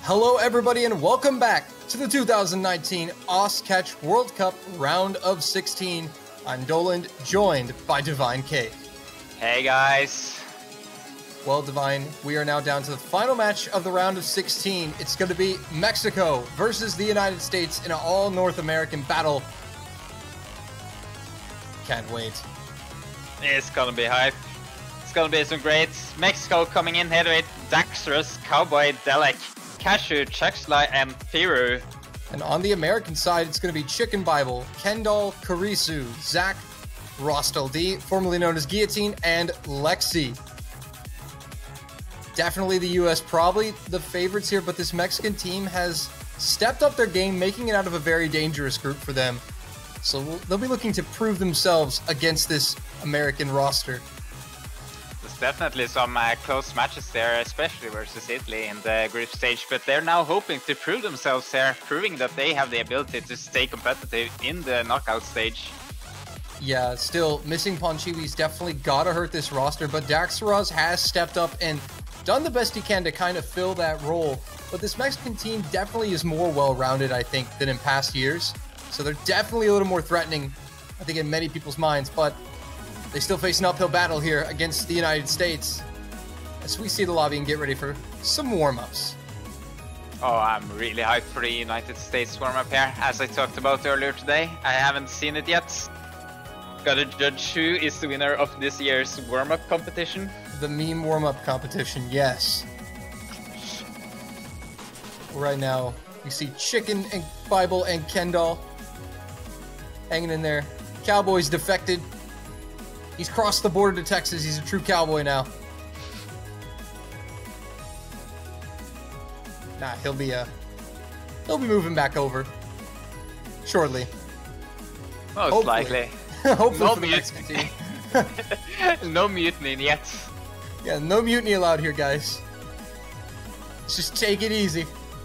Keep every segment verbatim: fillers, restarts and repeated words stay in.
Hello everybody and welcome back to the two thousand nineteen Oscatch World Cup Round of sixteen. I'm Doland, joined by Divine Cake. Hey guys. Well, Divine, we are now down to the final match of the round of sixteen. It's going to be Mexico versus the United States in an all-North American battle. Can't wait. It's gonna be hype. It's gonna be some great. Mexico coming in here with Daxterus, Cowboy, Delek, Cashew, Chuxley, and Firu. And on the American side, it's going to be Chicken Bible, Kendall, Karisu, Zach, Rostel D, formerly known as Guillotine, and Lexi. Definitely the U S probably the favorites here, but this Mexican team has stepped up their game, making it out of a very dangerous group for them. So they'll be looking to prove themselves against this American roster. There's definitely some uh, close matches there, especially versus Italy in the group stage, but they're now hoping to prove themselves here, proving that they have the ability to stay competitive in the knockout stage. Yeah, still, missing Ponchiwi's definitely gotta hurt this roster, but Daxteros has stepped up and done the best he can to kind of fill that role. But this Mexican team definitely is more well-rounded, I think, than in past years. So they're definitely a little more threatening, I think, in many people's minds, but they still face an uphill battle here against the United States as we see the lobby and get ready for some warm-ups. Oh, I'm really hyped for the United States warm-up here, as I talked about earlier today. I haven't seen it yet. Gotta judge who is the winner of this year's warm-up competition. The meme warm-up competition, yes. Right now, we see Chicken and Bible and Kendall hanging in there. Cowboy's defected. He's crossed the border to Texas. He's a true cowboy now. Nah, he'll be uh he'll be moving back over shortly. Most Hopefully. likely. Hopefully No for the Mexican team. No mutiny yet. Yeah, no mutiny allowed here, guys. Let's just take it easy.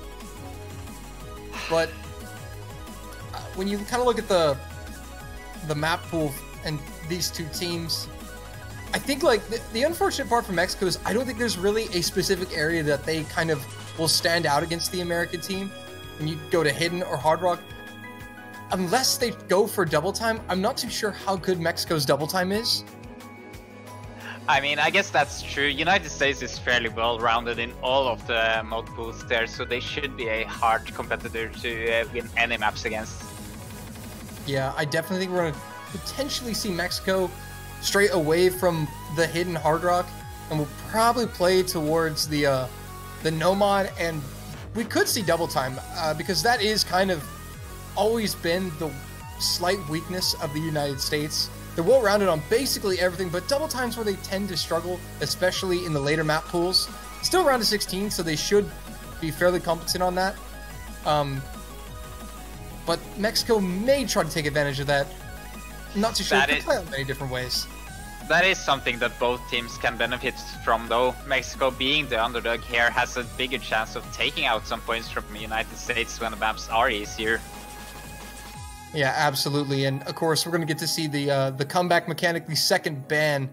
But uh, when you kind of look at the the map pool and these two teams, I think like the, the unfortunate part for Mexico is I don't think there's really a specific area that they kind of will stand out against the American team. When you go to Hidden or Hard Rock, unless they go for double time, I'm not too sure how good Mexico's double time is. I mean, I guess that's true. United States is fairly well-rounded in all of the mod pools there, so they should be a hard competitor to uh, win any maps against. Yeah, I definitely think we're going to potentially see Mexico straight away from the Hidden Hard Rock, and we'll probably play towards the uh, the Nomad, and we could see double time, uh, because that is kind of always been the slight weakness of the United States. They're well-rounded on basically everything, but double time's where they tend to struggle, especially in the later map pools. Still round of sixteen, so they should be fairly competent on that. Um, but Mexico may try to take advantage of that. I'm not too sure. That They is- play out many different ways. That is something that both teams can benefit from, though. Mexico, being the underdog here, has a bigger chance of taking out some points from the United States when the maps are easier. Yeah, absolutely. And of course, we're going to get to see the uh, the comeback mechanic, the second ban,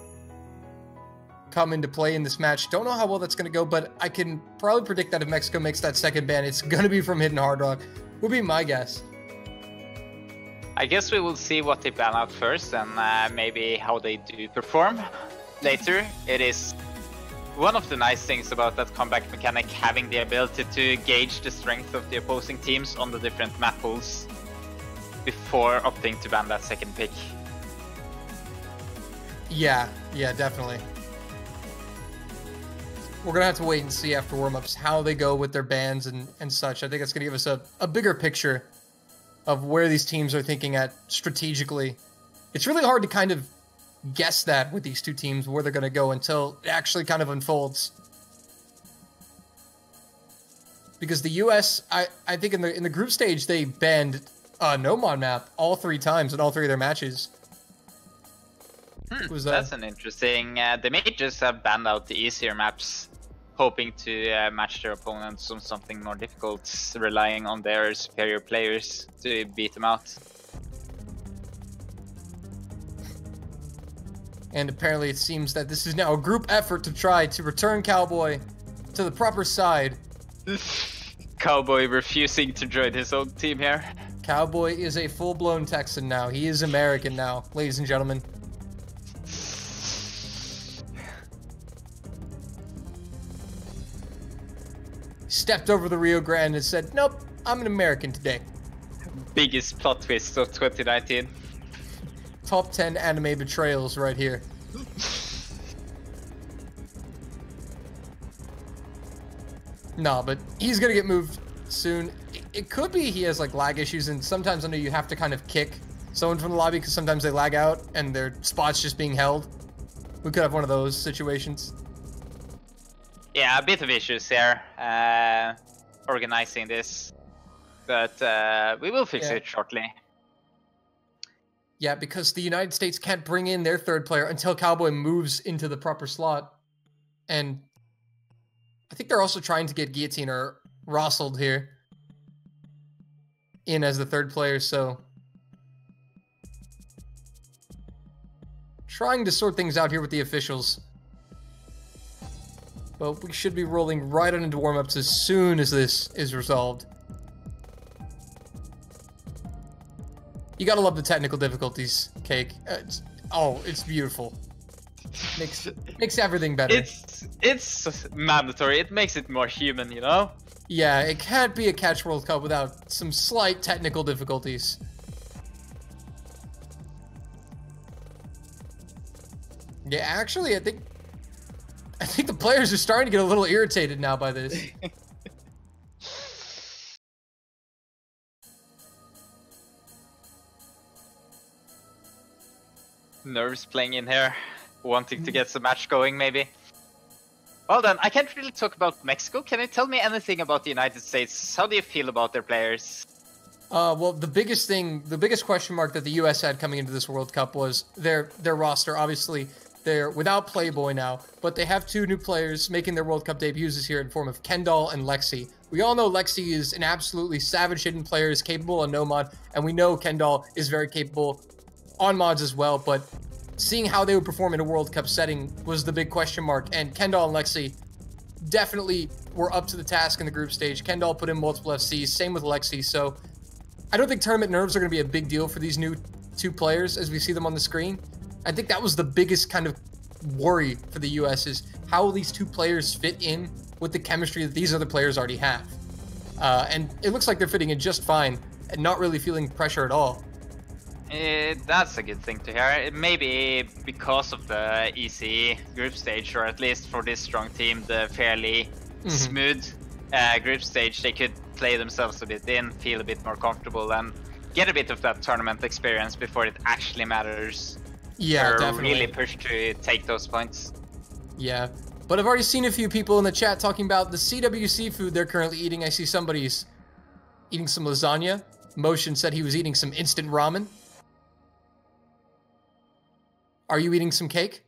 come into play in this match. Don't know how well that's going to go, but I can probably predict that if Mexico makes that second ban, it's going to be from Hidden Hard Rock. Would be my guess. I guess we will see what they ban out first and uh, maybe how they do perform later. It is one of the nice things about that comeback mechanic, having the ability to gauge the strength of the opposing teams on the different map pools before opting to ban that second pick. Yeah, yeah, definitely. We're going to have to wait and see after warm-ups how they go with their bans and, and such. I think it's going to give us a, a bigger picture of where these teams are thinking at strategically. It's really hard to kind of guess that with these two teams, where they're going to go until it actually kind of unfolds. Because the U S, I, I think in the in the group stage, they banned uh, Nomad map all three times in all three of their matches. Hmm, Was that- That's an interesting... Uh, they may just have banned out the easier maps, hoping to uh, match their opponents on something more difficult, relying on their superior players to beat them out. And apparently it seems that this is now a group effort to try to return Cowboy to the proper side Cowboy refusing to join his own team here. Cowboy is a full-blown Texan now. He is American now, ladies and gentlemen. Stepped over the Rio Grande and said, nope, I'm an American today. Biggest plot twist of twenty nineteen. Top ten anime betrayals right here. No, but he's gonna get moved soon. It, it could be he has like lag issues, and sometimes I know you have to kind of kick someone from the lobby because sometimes they lag out and their spot's just being held. We could have one of those situations. Yeah, a bit of issues here, uh, organizing this, but uh, we will fix yeah. it shortly. Yeah, because the United States can't bring in their third player until Cowboy moves into the proper slot. And I think they're also trying to get Guillotine or Rossold here in as the third player, so trying to sort things out here with the officials. But we should be rolling right on into warm-ups as soon as this is resolved. You gotta love the technical difficulties, Cake. Uh, it's, oh, it's beautiful. Makes makes everything better. It's it's mandatory. It makes it more human, you know? Yeah, it can't be a Catch World Cup without some slight technical difficulties. Yeah, actually, I think I think the players are starting to get a little irritated now by this. Nerves playing in here, wanting to get some match going, maybe. Well then, I can't really talk about Mexico. Can you tell me anything about the United States? How do you feel about their players? Uh, well, the biggest thing, the biggest question mark that the U S had coming into this World Cup was their their roster. Obviously, they're without Playboy now, but they have two new players making their World Cup debuts this year in form of Kendall and Lexi. We all know Lexi is an absolutely savage hidden player, is capable on no mod, and we know Kendall is very capable on mods as well, but seeing how they would perform in a World Cup setting was the big question mark, and Kendall and Lexi definitely were up to the task in the group stage. Kendall put in multiple F Cs, same with Lexi, so I don't think tournament nerves are going to be a big deal for these new two players as we see them on the screen. I think that was the biggest kind of worry for the U S is how will these two players fit in with the chemistry that these other players already have. Uh, and it looks like they're fitting in just fine and not really feeling pressure at all. Uh, that's a good thing to hear. It may be because of the easy group stage, or at least for this strong team, the fairly mm-hmm. smooth uh, group stage, they could play themselves a bit in, feel a bit more comfortable, and get a bit of that tournament experience before it actually matters. Yeah, They're definitely. really push to take those points. Yeah, but I've already seen a few people in the chat talking about the C W C food they're currently eating. I see somebody's eating some lasagna. Motion said he was eating some instant ramen. Are you eating some cake?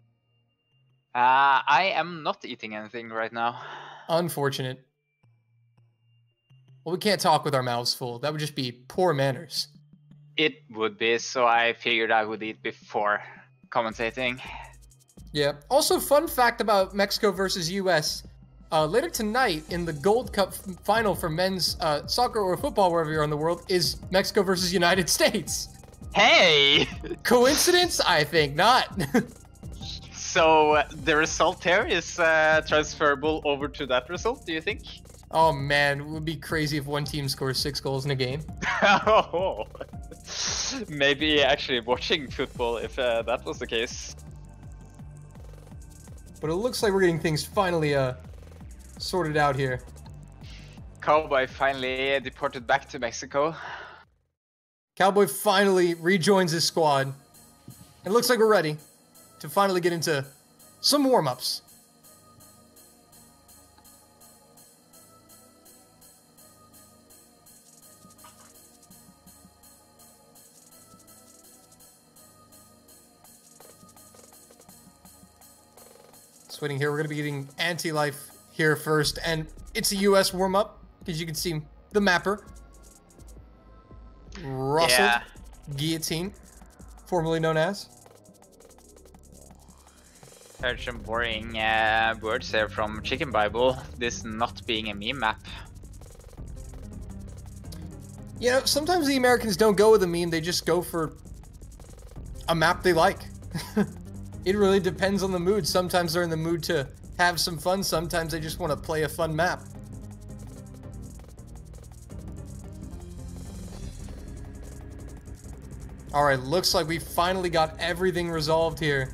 Uh, I am not eating anything right now. Unfortunate. Well, we can't talk with our mouths full. That would just be poor manners. It would be, so I figured I would eat before commentating. Yeah. Also, fun fact about Mexico versus U S. Uh, later tonight in the Gold Cup final for men's uh, soccer or football, wherever you're in the world, is Mexico versus United States. Hey! Coincidence? I think not. So uh, the result here is uh, transferable over to that result, do you think? Oh man, it would be crazy if one team scores six goals in a game. Oh, maybe actually watching football if uh, that was the case. But it looks like we're getting things finally uh, sorted out here. Cowboy finally deported back to Mexico. Cowboy finally rejoins his squad. It looks like we're ready to finally get into some warm-ups. Switching here, we're going to be getting Anti-Life here first, and it's a U S warm-up, because you can see the mapper. Russell Yeah. Guillotine, formerly known as. Heard some boring uh, words there from Chicken Bible. This not being a meme map. You know, sometimes the Americans don't go with a meme, they just go for a map they like. It really depends on the mood. Sometimes they're in the mood to have some fun, sometimes they just want to play a fun map. Alright, looks like we finally got everything resolved here.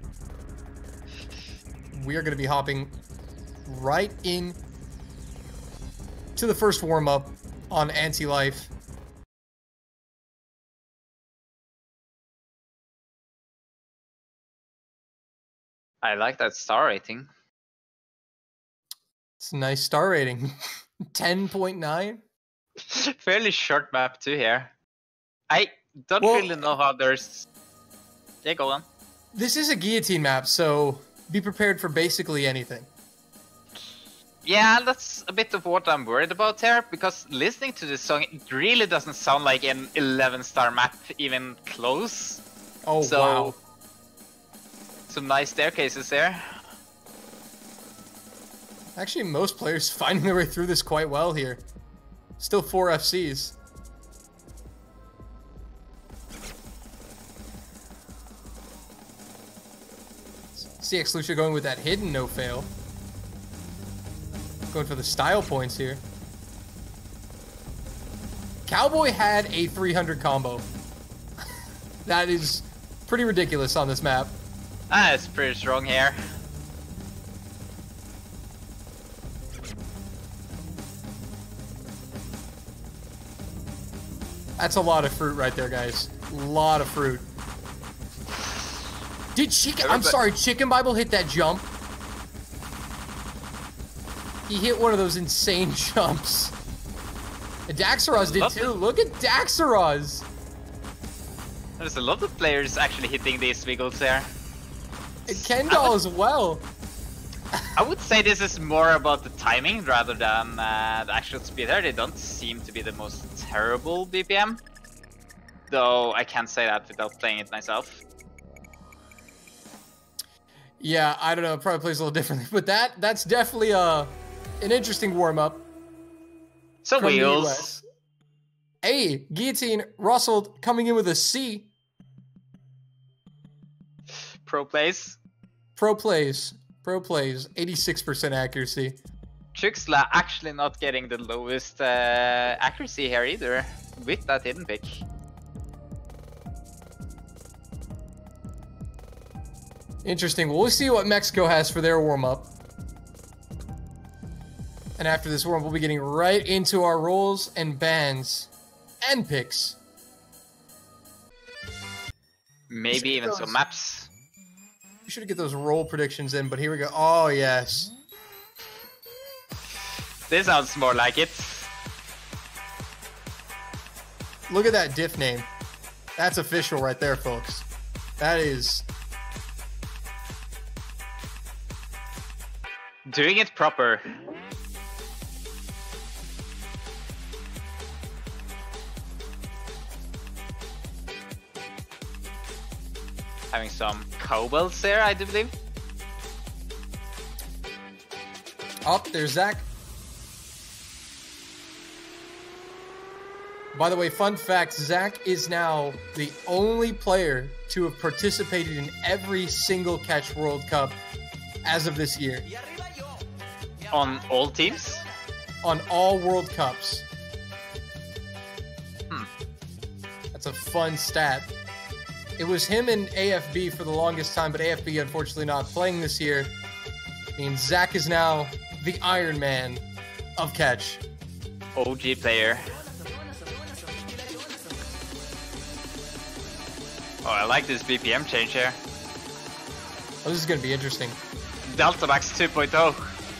We are going to be hopping right in to the first warm-up on Anti-Life. I like that star rating. It's a nice star rating. ten point nine? Fairly short map too here. I don't Well, really know how there's... Yeah, go on. This is a guillotine map, so be prepared for basically anything. Yeah, that's a bit of what I'm worried about here, because listening to this song, it really doesn't sound like an eleven star map, even close. Oh, so, wow. Some nice staircases there. Actually, most players finding their way through this quite well here. Still four F Cs. C X Lucia going with that hidden no-fail. Going for the style points here. Cowboy had a three hundred combo. That is pretty ridiculous on this map. Ah, it's pretty strong here. That's a lot of fruit right there, guys. A lot of fruit. Did Chicken... I'm sorry, Chicken Bible hit that jump. He hit one of those insane jumps. And Daxaros did too. Look at Daxaros. There's a lot of players actually hitting these wiggles there. And Kendall as well. I would say this is more about the timing rather than uh, the actual speed here. They don't seem to be the most terrible B P M. Though I can't say that without playing it myself. Yeah, I don't know. It probably plays a little differently. But that that's definitely a, an interesting warm-up. Some wheels. Hey, Guillotine, Russell coming in with a C. Pro plays. Pro plays. Pro plays. eighty-six percent accuracy. Chuxla actually not getting the lowest uh, accuracy here either with that hidden pick. Interesting. Well, we'll see what Mexico has for their warm-up. And after this warm-up, we'll be getting right into our rolls and bans and picks. Maybe even those, some maps. We should get those roll predictions in, but here we go. Oh, yes. This sounds more like it. Look at that diff name. That's official right there, folks. That is... Doing it proper. Having some cobbles there, I do believe. Oh, there's Zach. By the way, fun fact, Zach is now the only player to have participated in every single Catch World Cup as of this year. On all teams? On all World Cups. Hmm. That's a fun stat. It was him and A F B for the longest time, but A F B unfortunately not playing this year. I mean, Zach is now the Iron Man of Catch. O G player. Oh, I like this B P M change here. Oh, this is going to be interesting. Deltamax two point oh.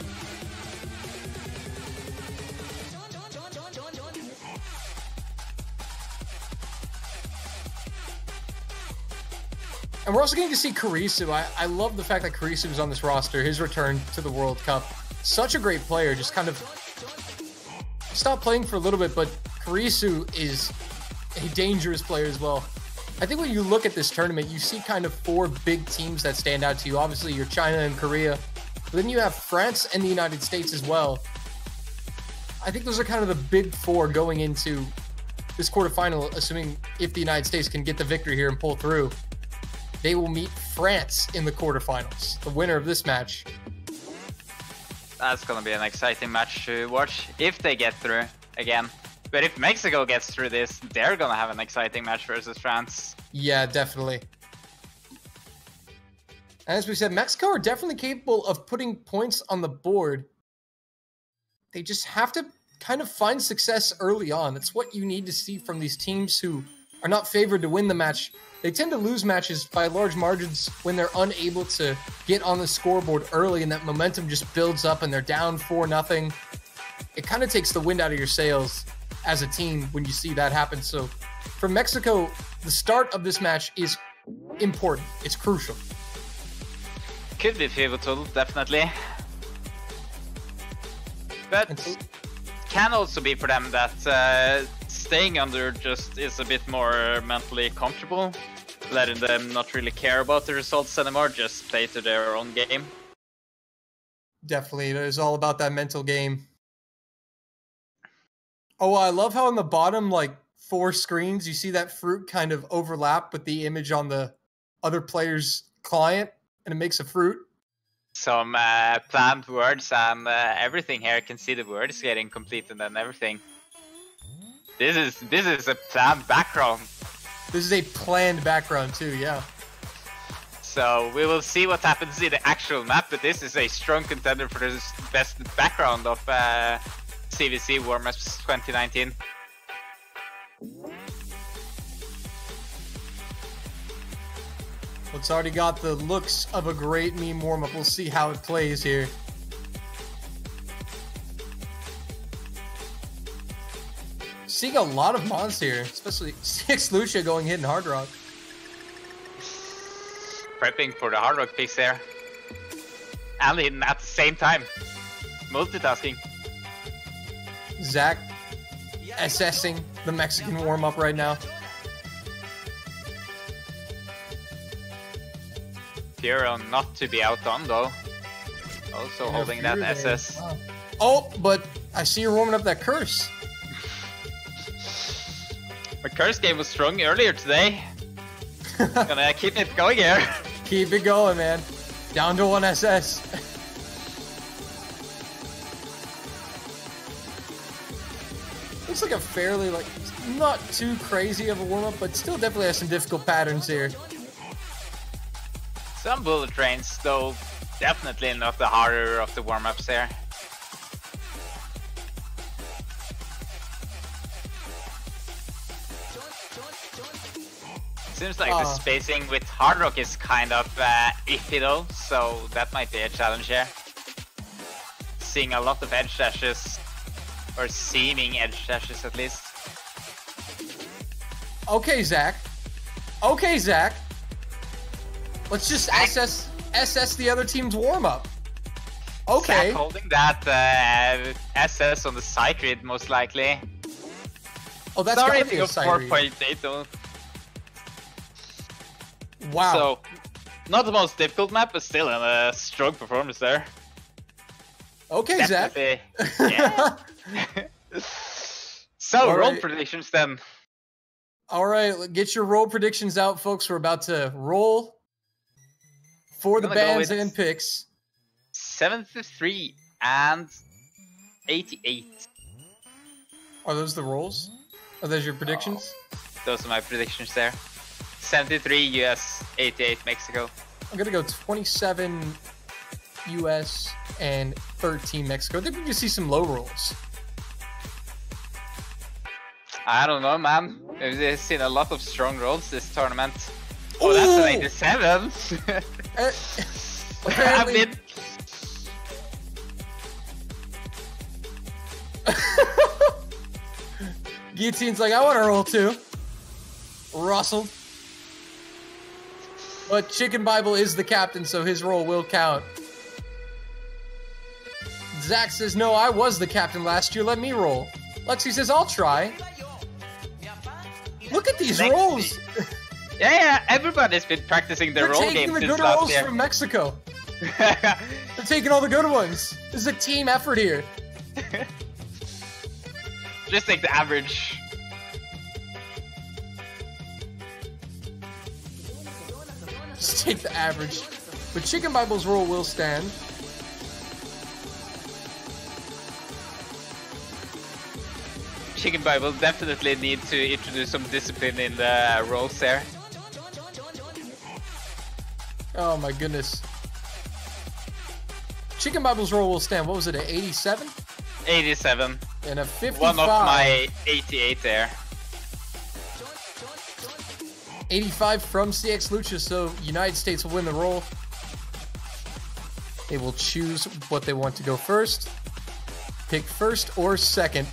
And we're also getting to see Karisu. I, I love the fact that Karisu is on this roster. His return to the World Cup. Such a great player. Just kind of stopped playing for a little bit, but Karisu is a dangerous player as well. I think when you look at this tournament, you see kind of four big teams that stand out to you. Obviously, you're China and Korea, but then you have France and the United States as well. I think those are kind of the big four going into this quarterfinal, assuming if the United States can get the victory here and pull through. They will meet France in the quarterfinals, the winner of this match. That's gonna be an exciting match to watch if they get through again. But if Mexico gets through this, they're gonna have an exciting match versus France. Yeah, definitely. As we said, Mexico are definitely capable of putting points on the board. They just have to kind of find success early on. That's what you need to see from these teams who are not favored to win the match. They tend to lose matches by large margins when they're unable to get on the scoreboard early and that momentum just builds up and they're down four nothing. It kind of takes the wind out of your sails as a team when you see that happen. So for Mexico, the start of this match is important. It's crucial. Could be pivotal, definitely. But It's, can also be for them that uh, staying under just is a bit more mentally comfortable, letting them not really care about the results anymore, just play to their own game. definitely, it is all about that mental game. Oh, I love how on the bottom, like four screens, you see that fruit kind of overlap with the image on the other player's client, and it makes a fruit. Some uh, planned words and uh, everything here. Can see the words getting completed and everything. This is this is a planned background. This is a planned background too, yeah. So we will see what happens in the actual map, but this is a strong contender for the best background of uh, C V C Warm-Ups twenty nineteen. It's already got the looks of a great meme warm-up. We'll see how it plays here. Seeing a lot of mods here, especially six Lucia going hidden Hard Rock. Prepping for the Hard Rock picks there. And hidden at the same time. Multitasking. Zach assessing the Mexican warm-up right now. Piero not to be outdone though. Also holding that S S. Wow. Oh, but I see you're warming up that curse. My curse game was strong earlier today. Gonna keep it going here. Keep it going, man. Down to one S S. Looks like a fairly, like, not too crazy of a warm-up, but still definitely has some difficult patterns here. Some bullet trains, though definitely not the harder of the warm-ups there. Seems like uh. the spacing with Hard Rock is kind of uh, iffy though, so that might be a challenge here. Seeing a lot of edge dashes, or seeming edge dashes at least. Okay, Zach. Okay, Zach. Let's just Zach. SS SS the other team's warm-up. Okay. Zach holding that uh, S S on the side grid most likely. Oh, that's Sorry gotta be a side four read. point eight though. Wow. So, not the most difficult map, but still a strong performance there. Okay, Definitely. Zach. Yeah. So, All roll right. predictions then. All right, get your roll predictions out, folks. We're about to roll for the I'm gonna go bans with- and picks. seventy-three and eighty-eight. Are those the rolls? Are those your predictions? Those are my predictions there. seventy-three U S, eighty-eight Mexico. I'm gonna go twenty-seven U S and thirteen Mexico. I think we can see some low rolls. I don't know, man. We've seen a lot of strong rolls this tournament. Oh, that's an eighty-seven. Uh, I apparently, mean, Guillotine's like, I want to roll too. Russell. But Chicken Bible is the captain, so his roll will count. Zach says, no, I was the captain last year. Let me roll. Lexi says, I'll try. Look at these Lexi. rolls. Yeah, yeah, everybody's been practicing their They're roll taking game the since good last rolls year. from Mexico. They're taking all the good ones. This is a team effort here. Just take the average. Just take the average. But Chicken Bible's roll will stand. Chicken Bible definitely need to introduce some discipline in the rolls there. Oh my goodness. Chicken Bible's roll will stand. What was it, an eighty-seven? eighty-seven. And a fifty-five. One of my eighty-eight there. eighty-five from C X Lucha, so United States will win the roll. They will choose what they want to go first. Pick first or second.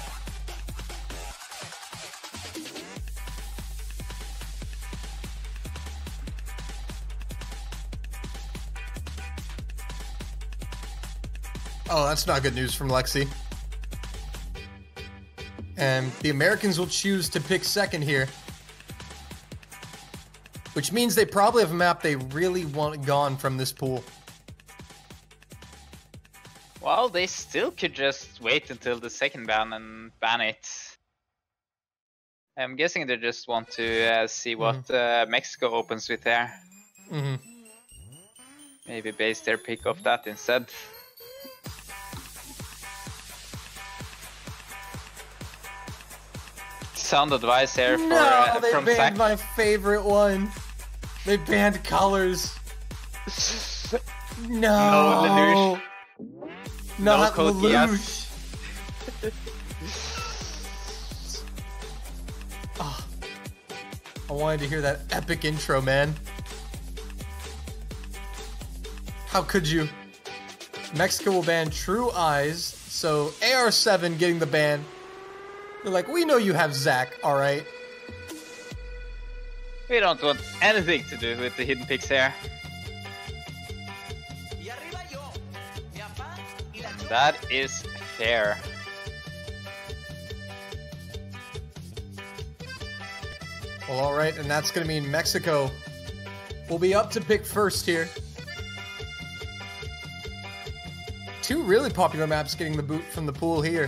Oh, that's not good news from Lexi. And the Americans will choose to pick second here. Which means they probably have a map they really want gone from this pool. Well, they still could just wait until the second ban and ban it. I'm guessing they just want to uh, see what mm-hmm. uh, Mexico opens with there. Mm-hmm. Maybe base their pick off that instead. Sound advice here for no, uh, they from banned Zach. my favorite one. They banned colors. No. No Lelouch. Not no Lelouch. Oh, I wanted to hear that epic intro, man. How could you? Mexico will ban True Eyes, so A R seven getting the ban. They're like, we know you have Zach, alright? We don't want anything to do with the hidden picks here. That is fair. Well, alright, and that's going to mean Mexico will be up to pick first here. Two really popular maps getting the boot from the pool here.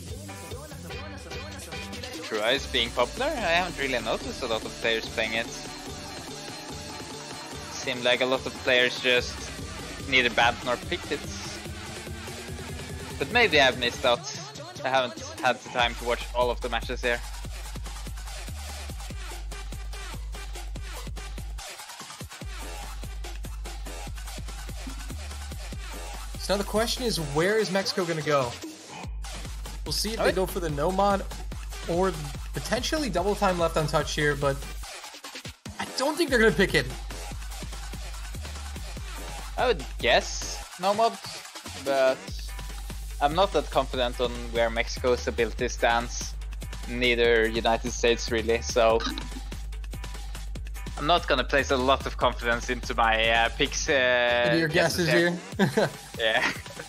True Eyes being popular? I haven't really noticed a lot of players playing it. Seemed like a lot of players just neither banned nor picked it. But maybe I've missed out. I haven't had the time to watch all of the matches here. So now the question is, where is Mexico going to go? We'll see if they go for the no mod or potentially double time left untouched here, but I don't think they're going to pick him. I would guess no mod, but I'm not that confident on where Mexico's ability stands. Neither United States really, so I'm not gonna place a lot of confidence into my uh, picks. Uh, into your guesses here? Yeah.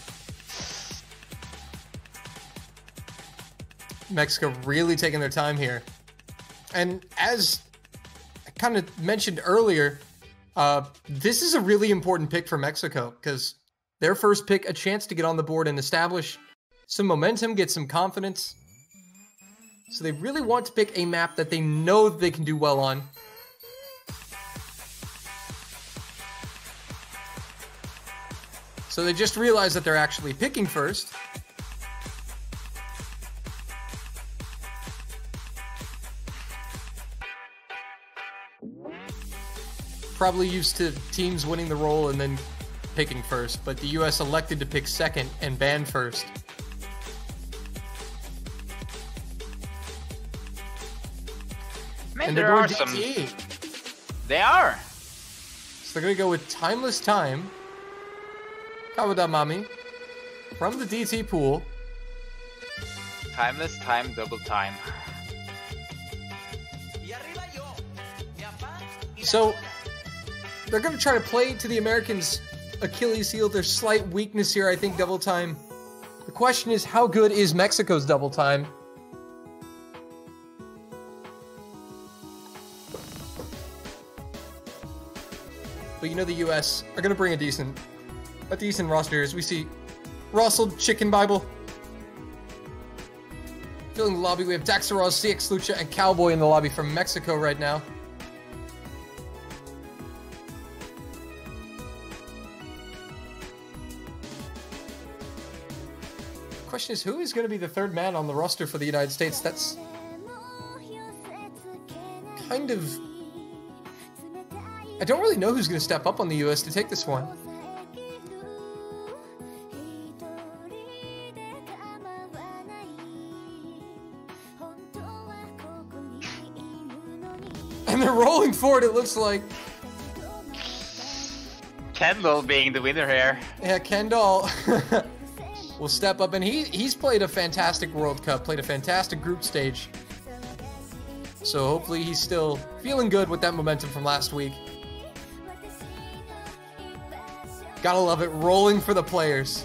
Mexico really taking their time here. And as I kind of mentioned earlier, uh, this is a really important pick for Mexico because their first pick, a chance to get on the board and establish some momentum, get some confidence. So they really want to pick a map that they know they can do well on. So they just realized that they're actually picking first. Probably used to teams winning the roll and then picking first, but the U S elected to pick second and ban first. Man, and there they're are going some. D T E. They are. So they're going to go with Timeless Time. Kawada Mami from the D T pool. Timeless Time, double time. So they're going to try to play to the Americans' Achilles heel, their slight weakness here, I think, double time. The question is, how good is Mexico's double time? but you know the U S are going to bring a decent, a decent roster as we see Russell, Chicken Bible. Filling the lobby, we have Daxaroz, C X Lucha, and Cowboy in the lobby from Mexico right now. Question is, who is going to be the third man on the roster for the United States? That's kind of... I don't really know who's going to step up on the U S to take this one. And they're rolling forward, it looks like. Kendall being the winner here. Yeah, Kendall will step up, and he he's played a fantastic World Cup, played a fantastic group stage. So hopefully he's still feeling good with that momentum from last week. Gotta love it, rolling for the players.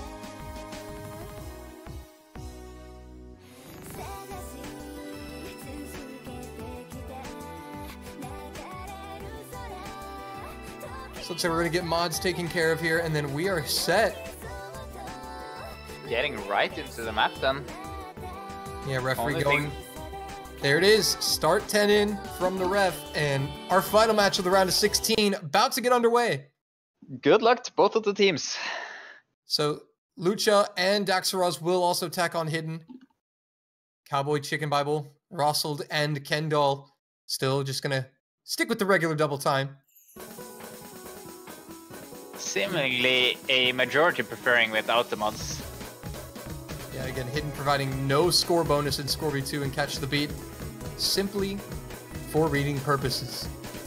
So looks like we're gonna get mods taken care of here, and then we are set. Getting right into the map then. Yeah, referee Only going. thing- There it is. Start ten in from the ref, and our final match of the round of sixteen about to get underway. Good luck to both of the teams. So Lucha and Daxaroz will also tack on Hidden. Cowboy, Chicken Bible, Rossold, and Kendall still just gonna stick with the regular double time. Seemingly a majority preferring without the mods. Yeah, again, Hidden providing no score bonus in Score B two and Catch the Beat, simply for reading purposes.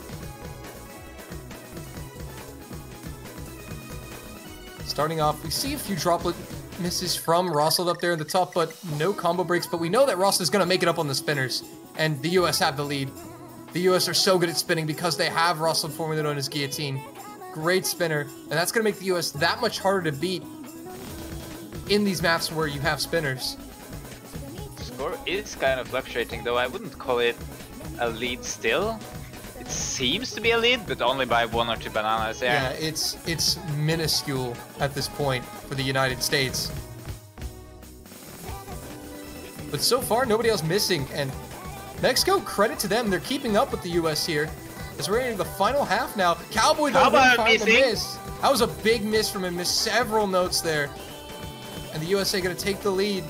Starting off, we see a few droplet misses from Rossold up there in the top, but no combo breaks. But we know that Ross is going to make it up on the spinners, and the U S have the lead. The U S are so good at spinning because they have Rossold, formerly known as Guillotine. Great spinner, and that's going to make the U S that much harder to beat in these maps where you have spinners. Score is kind of fluctuating, though I wouldn't call it a lead still. It seems to be a lead, but only by one or two bananas there. Yeah, it's it's minuscule at this point for the United States. But so far, nobody else missing, and Mexico, credit to them, they're keeping up with the U S here. As we're into the final half now. Cowboy, though, didn't find the miss. That was a big miss from him, missed several notes there. And the U S A gonna take the lead.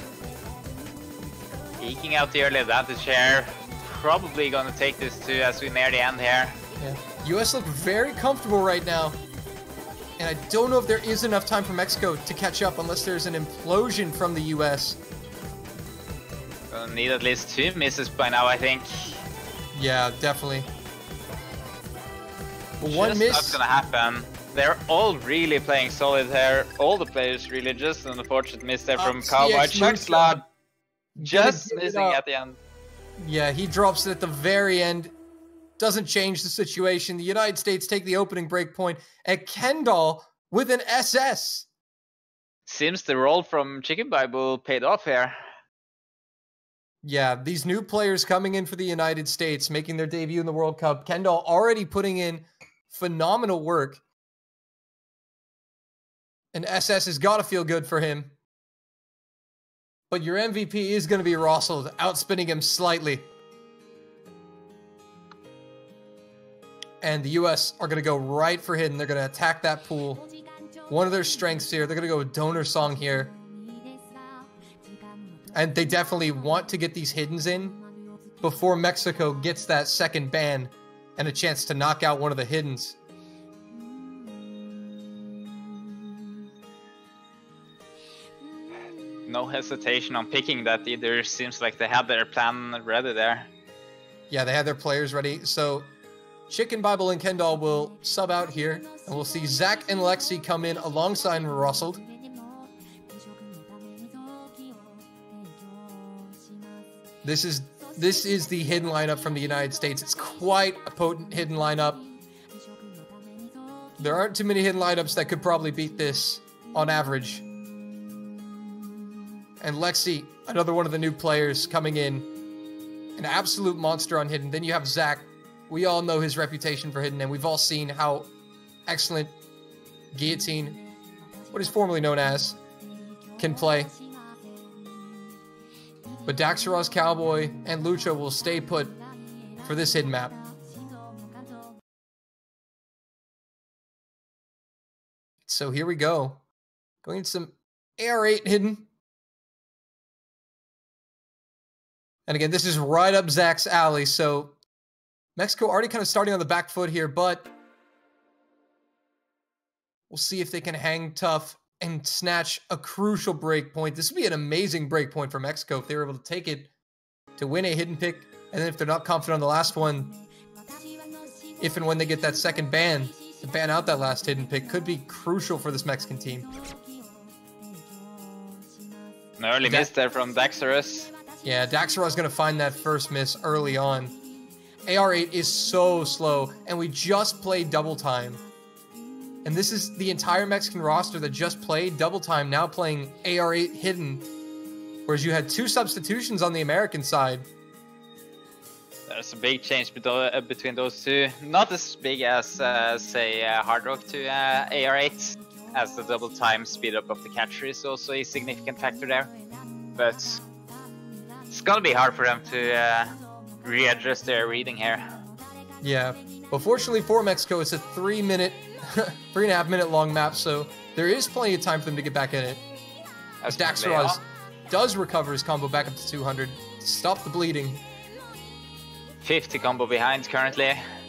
Eking out the early advantage here. Probably gonna take this too as we near the end here. Yeah. U S look very comfortable right now. And I don't know if there is enough time for Mexico to catch up unless there's an implosion from the U S. Gonna need at least two misses by now, I think. Yeah, definitely. But Just one miss. not gonna happen. They're all really playing solid here. All the players really, just an unfortunate miss there from Uh, Cowboy. C X Chuck Slot just give it missing up. at the end. Yeah, he drops it at the very end. Doesn't change the situation. The United States take the opening break point. And Kendall with an S S. Seems the roll from Chicken Bible paid off here. Yeah, these new players coming in for the United States, making their debut in the World Cup. Kendall already putting in phenomenal work. And S S has got to feel good for him. But your M V P is going to be Rossold, outspinning him slightly. And the U S are going to go right for Hidden. They're going to attack that pool. One of their strengths here. They're going to go with Donor Song here. And they definitely want to get these Hiddens in before Mexico gets that second ban and a chance to knock out one of the Hiddens. No hesitation on picking that either. Seems like they had their plan ready there. Yeah, they had their players ready. So Chicken Bible and Kendall will sub out here. And we'll see Zach and Lexi come in alongside Rossold. This is this is the Hidden lineup from the United States. It's quite a potent Hidden lineup. There aren't too many Hidden lineups that could probably beat this on average. And Lexi, another one of the new players coming in. An absolute monster on Hidden. Then you have Zach. We all know his reputation for Hidden, and we've all seen how excellent guillotine, what is formerly known as, can play. But Daxaros, Cowboy, and Lucha will stay put for this hidden map. So here we go. Going into some A R eight hidden. And again, this is right up Zach's alley. So Mexico already kind of starting on the back foot here, but we'll see if they can hang tough and snatch a crucial break point. This would be an amazing break point for Mexico if they were able to take it to win a hidden pick. And then if they're not confident on the last one, if and when they get that second ban, to ban out that last hidden pick could be crucial for this Mexican team. An early da miss there from Daxaros. Yeah, Daxaros is going to find that first miss early on. A R eight is so slow, and we just played double time. And this is the entire Mexican roster that just played double time, now playing A R eight hidden. Whereas you had two substitutions on the American side. There's a big change between those two. Not as big as, uh, say, uh, Hard Rock to uh, A R eight, as the double time speed up of the catcher is also a significant factor there. But it's gonna be hard for them to uh, readjust their reading here. Yeah, but fortunately for Mexico, it's a three minute, three and a half minute long map, so there is plenty of time for them to get back in it. As Daxaros does recover his combo back up to two hundred to stop the bleeding. fifty combo behind currently.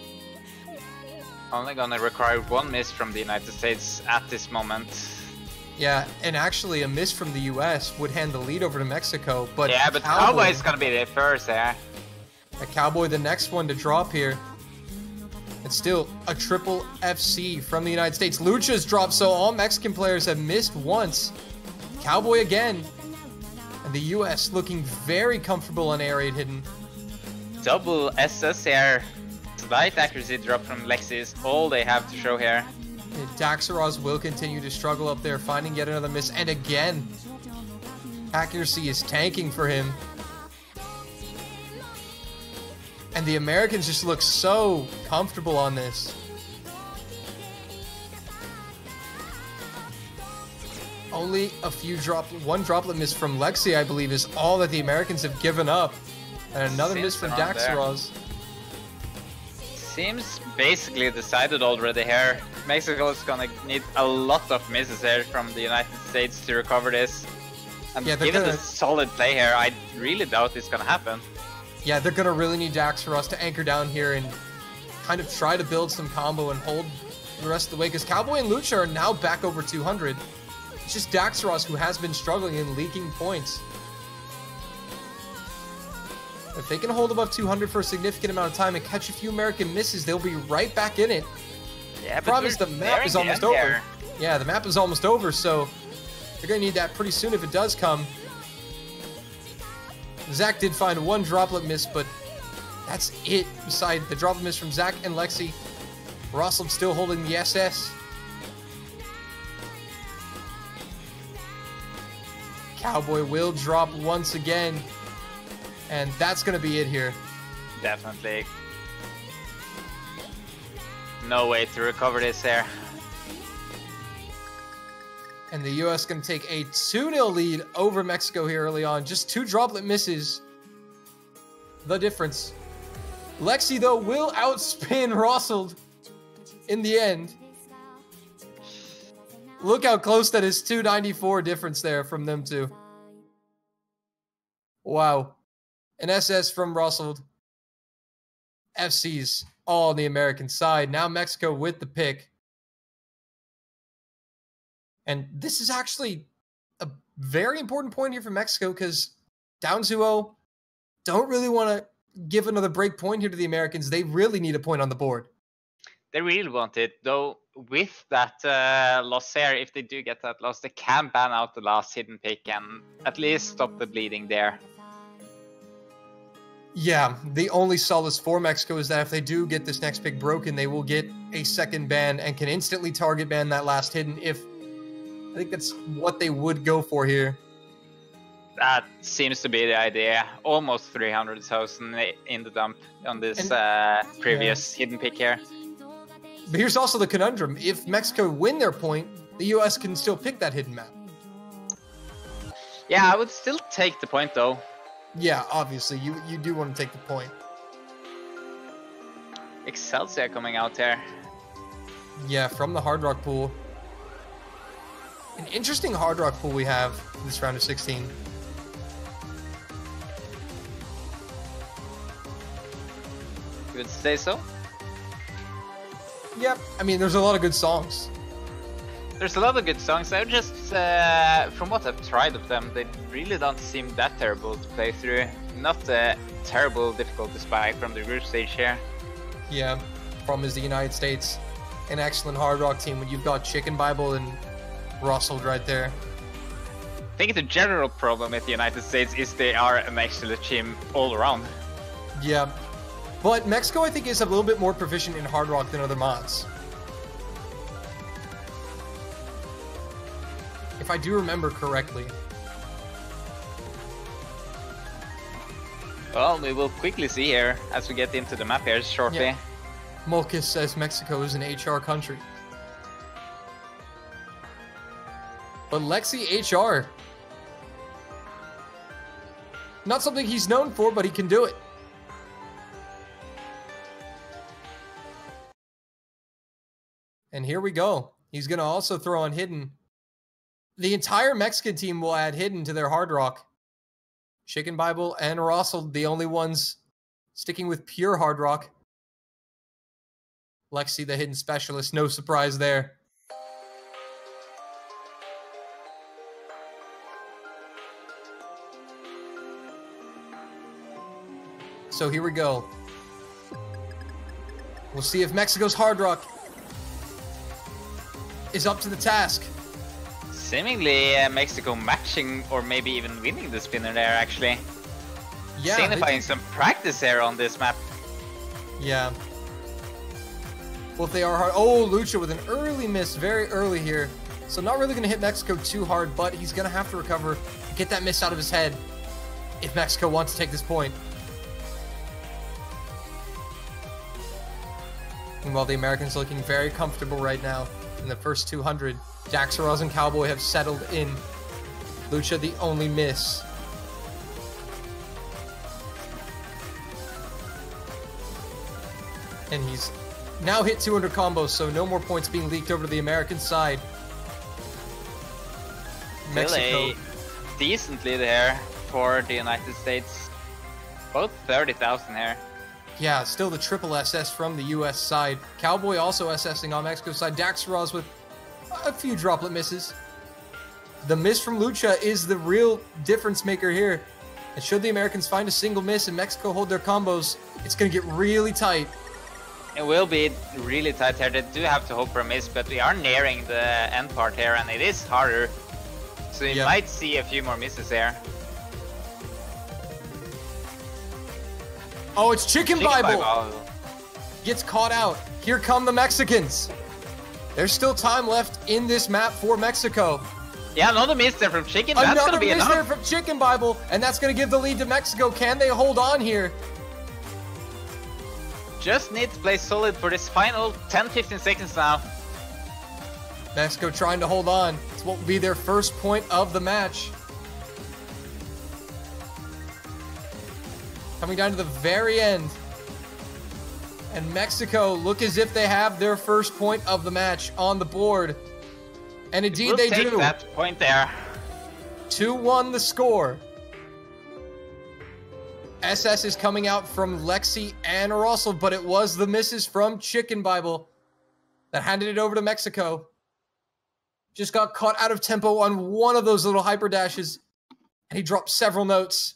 Only gonna require one miss from the United States at this moment. Yeah, and actually a miss from the U S would hand the lead over to Mexico, but yeah, but Cowboy, Cowboy's gonna be there first there. A Cowboy, the next one to drop here. It's still a triple F C from the United States. Lucha's dropped, so all Mexican players have missed once. Cowboy again. And the U S looking very comfortable on A R eight hidden. Double S S here. Slight accuracy drop from Lexi is all they have to show here. Daxaros will continue to struggle up there, finding yet another miss. And again, accuracy is tanking for him. And the Americans just look so comfortable on this. Only a few drop, one droplet miss from Lexi, I believe, is all that the Americans have given up. And another miss from Daxaros. Seems basically decided already here. Mexico is gonna need a lot of misses here from the United States to recover this. And yeah, given gonna... the solid play here, I really doubt it's gonna happen. Yeah, they're gonna really need Daxaros to anchor down here and kind of try to build some combo and hold the rest of the way, because Cowboy and Lucha are now back over two hundred. It's just Daxaros who has been struggling and leaking points. If they can hold above two hundred for a significant amount of time and catch a few American misses, they'll be right back in it. Yeah, but promise the map is almost over. Here. Yeah, the map is almost over, so they're gonna need that pretty soon if it does come. Zach did find one droplet miss, but that's it. Beside the droplet miss from Zach and Lexi, Russell still holding the S S. Cowboy will drop once again, and that's gonna be it here. Definitely. No way to recover this there. And the U S going to take a two nil lead over Mexico here early on. Just two droplet misses. The difference. Lexi, though, will outspin Rosald in the end. Look how close that is. two ninety-four difference there from them two. Wow. An S S from Rosald. F Cs all on the American side. Now Mexico with the pick. And this is actually a very important point here for Mexico, because down two oh, don't really want to give another break point here to the Americans. They really need a point on the board. They really want it, though. With that uh, loss here, if they do get that loss, they can ban out the last hidden pick and at least stop the bleeding there. Yeah, the only solace for Mexico is that if they do get this next pick broken, they will get a second ban and can instantly target ban that last hidden if... I think that's what they would go for here. That seems to be the idea. Almost three hundred thousand in the dump on this and, uh, previous yeah. hidden pick here. But here's also the conundrum. If Mexico win their point, the U S can still pick that hidden map. Yeah, I would still take the point though. Yeah, obviously, you, you do want to take the point. Excelsior coming out there. Yeah, from the Hard Rock pool. An interesting Hard Rock pool we have in this round of sixteen. You would say so? Yep, I mean, there's a lot of good songs. There's a lot of good songs. I just, uh, from what I've tried of them, they really don't seem that terrible to play through. Not a terrible difficulty spike from the group stage here. Yeah, problem is the United States, an excellent Hard Rock team when you've got Chicken Bible and Russell right there. I think the general problem with the United States is they are an excellent team all around. Yeah, but Mexico I think is a little bit more proficient in Hard Rock than other mods. If I do remember correctly. Well, we will quickly see here as we get into the map here shortly. Yeah. Molkis says Mexico is an H R country. But Lexi H R. Not something he's known for, but he can do it. And here we go. He's going to also throw on Hidden. The entire Mexican team will add Hidden to their Hard Rock. Chicken Bible and Russell, the only ones sticking with pure Hard Rock. Lexi, the Hidden specialist, no surprise there. So here we go. We'll see if Mexico's Hard Rock is up to the task. Seemingly uh, Mexico matching or maybe even winning the spinner there actually. Yeah, signifying some practice here on this map. Yeah. Well, if they are hard. Oh, Lucha with an early miss, very early here. So not really going to hit Mexico too hard, but he's going to have to recover, get that miss out of his head if Mexico wants to take this point. Meanwhile, the Americans looking very comfortable right now in the first two hundred. Daxaraz and Cowboy have settled in. Lucha the only miss. And he's now hit two hundred combos, so no more points being leaked over to the American side. Mexico. Really decently there for the United States. Both thirty thousand here. Yeah, still the triple S S from the U S side. Cowboy also SSing on Mexico's side. Daxaraz with a few droplet misses. The miss from Lucha is the real difference maker here. And should the Americans find a single miss and Mexico hold their combos, it's going to get really tight. It will be really tight here. They do have to hope for a miss, but we are nearing the end part here and it is harder. So you yeah. might see a few more misses here. Oh, it's Chicken, Chicken Bible. Bible. Gets caught out. Here come the Mexicans. There's still time left in this map for Mexico. Yeah, another miss there from Chicken. That's Another gonna be miss enough. there from Chicken Bible, and that's going to give the lead to Mexico. Can they hold on here? Just need to play solid for this final ten fifteen seconds now. Mexico trying to hold on. It's what will be their first point of the match. Coming down to the very end. And Mexico look as if they have their first point of the match on the board. And indeed we'll they take do. That point there. two one the score. S S is coming out from Lexi and Russell, but it was the misses from Chicken Bible that handed it over to Mexico. Just got caught out of tempo on one of those little hyper dashes, and he dropped several notes.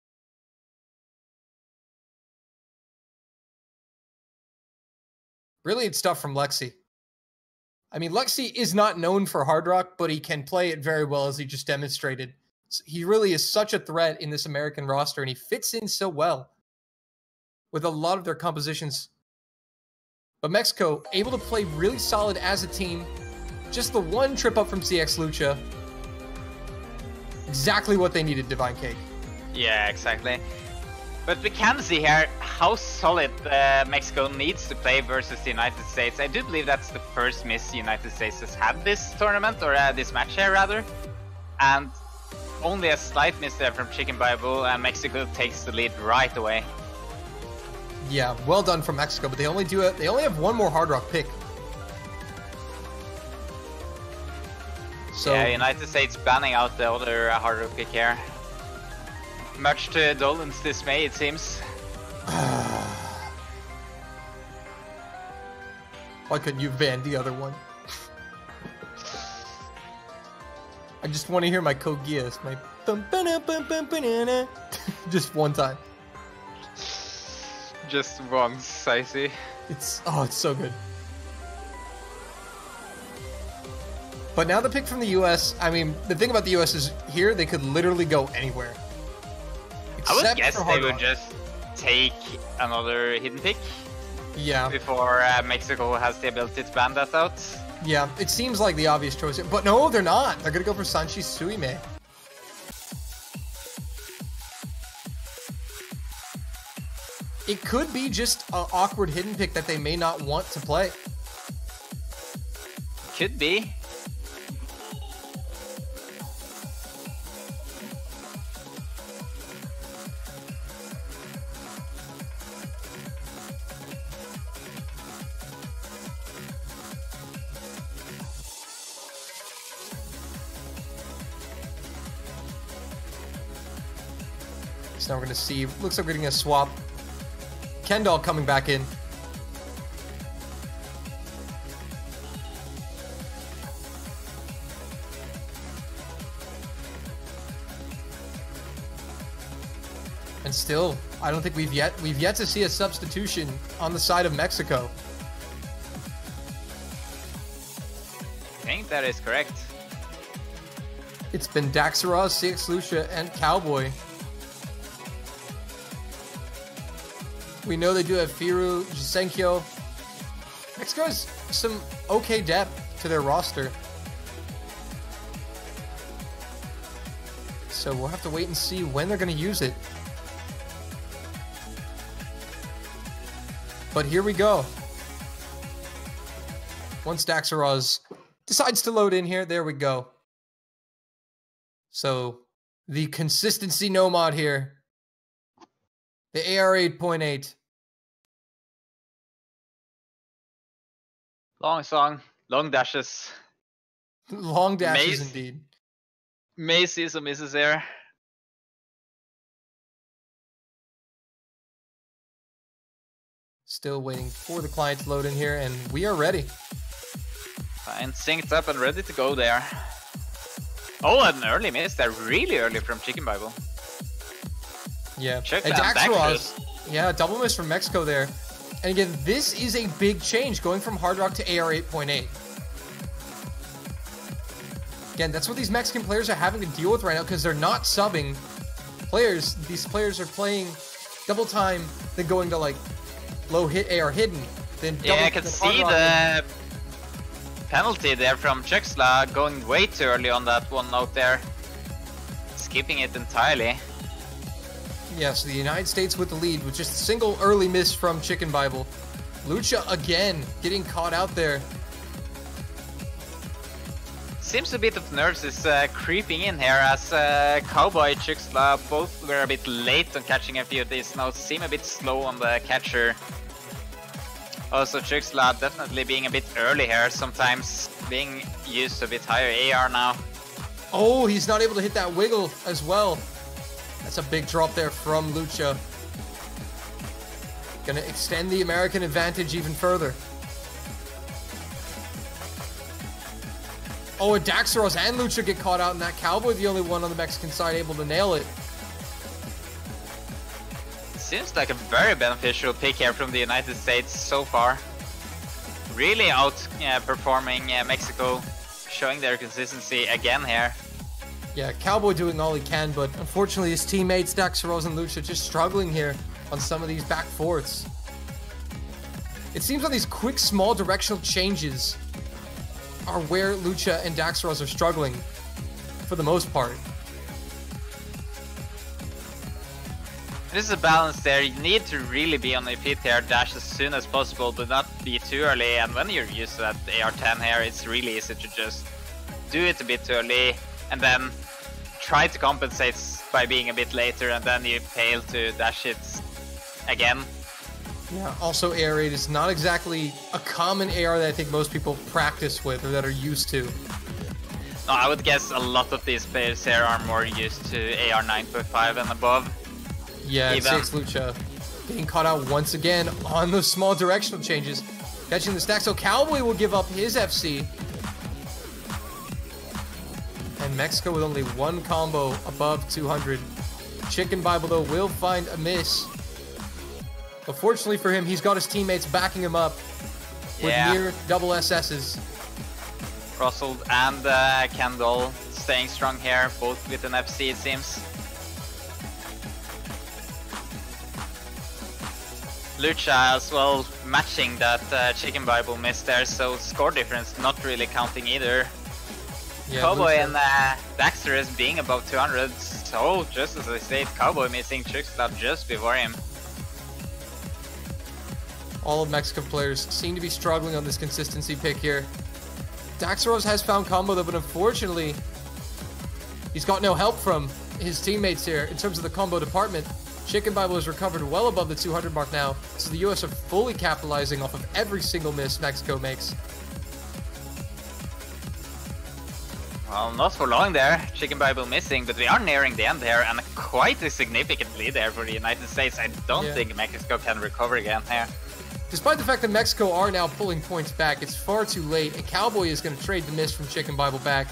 Brilliant stuff from Lexi. I mean, Lexi is not known for Hard Rock, but he can play it very well, as he just demonstrated. He really is such a threat in this American roster, and he fits in so well with a lot of their compositions. But Mexico, able to play really solid as a team. Just the one trip up from C X Lucha. Exactly what they needed, Divine Cake. Yeah, exactly. But we can see here how solid uh, Mexico needs to play versus the United States. I do believe that's the first miss the United States has had this tournament, or uh, this match here rather. And only a slight miss there from Chicken Bible, and Mexico takes the lead right away. Yeah, well done from Mexico, but they only do it. They only have one more Hard Rock pick. So yeah, United States banning out the other uh, Hard Rock pick here. Much to Dolan's dismay, it seems. Why couldn't you ban the other one? I just want to hear my Code Geass, my bum, ba-na, bum, bum, banana. Just one time. Just once, I see. It's oh, it's so good. But now the pick from the U S. I mean, the thing about the U S is here they could literally go anywhere. I would guess for they Hard would Rock. just take another hidden pick Yeah, before uh, Mexico has the ability to ban that out. yeah. It seems like the obvious choice, but no, they're not. They're gonna go for Sanchi Suime. It could be just an awkward hidden pick that they may not want to play. Could be. So now we're gonna see. Looks like we're getting a swap. Kendall coming back in. And still, I don't think we've yet we've yet to see a substitution on the side of Mexico. I think that is correct. It's been Daxaraz, C X Lucia, and Cowboy. We know they do have Firu, Jisenkyo. Mexico has some okay depth to their roster. So we'll have to wait and see when they're going to use it. But here we go. Once Daxaraz decides to load in here, there we go. So the consistency no mod here. The A R eight point eight. Long song, long dashes. Long dashes Maze. indeed. May see some misses there. Still waiting for the client to load in here, and we are ready. Fine, synced up and ready to go there. Oh, an early miss there, really early from Chicken Bible. Yeah. Check and that Daxaraz, yeah, double miss from Mexico there. And again, this is a big change going from Hard Rock to A R eight point eight. Again, that's what these Mexican players are having to deal with right now because they're not subbing players. These players are playing double time, then going to like low hit A R hidden. Then double, Yeah, I can then see Hard Rock, the penalty there from Chuxla going way too early on that one note there. Skipping it entirely. Yeah, so the United States with the lead with just a single early miss from Chicken Bible. Lucha again getting caught out there. Seems a bit of nerves is uh, creeping in here as uh, Cowboy and Chuxla both were a bit late on catching a few of these notes. Seem a bit slow on the catcher. Also Chuxla definitely being a bit early here, sometimes being used to a bit higher A R now. Oh, he's not able to hit that wiggle as well. That's a big drop there from Lucha. Gonna extend the American advantage even further. Oh, and Daxaraz and Lucha get caught out, and that Cowboy, the only one on the Mexican side, able to nail it. Seems like a very beneficial pick here from the United States so far. Really out uh, performing uh, Mexico, showing their consistency again here. Yeah, Cowboy doing all he can, but unfortunately his teammates, Daxaraz and Lucha, just struggling here on some of these back fourths. It seems like these quick, small directional changes are where Lucha and Daxaraz are struggling for the most part. This is a balance there. You need to really be on your feet here, dash as soon as possible, but not be too early. And when you're used to that A R ten here, it's really easy to just do it a bit early and then try to compensate by being a bit later, and then you fail to dash it again. Yeah, also A R eight is not exactly a common A R that I think most people practice with or that are used to. No, I would guess a lot of these players here are more used to A R nine point five and above. Yeah, Six Lucha getting caught out once again on those small directional changes. Catching the stack, so Cowboy will give up his F C. And Mexico with only one combo above two hundred. Chicken Bible, though, will find a miss. But fortunately for him, he's got his teammates backing him up with yeah. near double S Ss. Russell and uh, Kendall staying strong here, both with an F C, it seems. Lucha as well matching that uh, Chicken Bible miss there, so score difference not really counting either. Yeah, Cowboy Lucha. and uh, Daxter is being above two hundred, so just as I said, Cowboy missing Trickslot just before him. All of Mexican players seem to be struggling on this consistency pick here. Daxeros has found combo though, but unfortunately, he's got no help from his teammates here in terms of the combo department. Chicken Bible has recovered well above the two hundred mark now, so the U S are fully capitalizing off of every single miss Mexico makes. Well, not for long there. Chicken Bible missing, but we are nearing the end here, and quite a significant lead there for the United States. I don't yeah. think Mexico can recover again here. Despite the fact that Mexico are now pulling points back, it's far too late, and Cowboy is going to trade the miss from Chicken Bible back.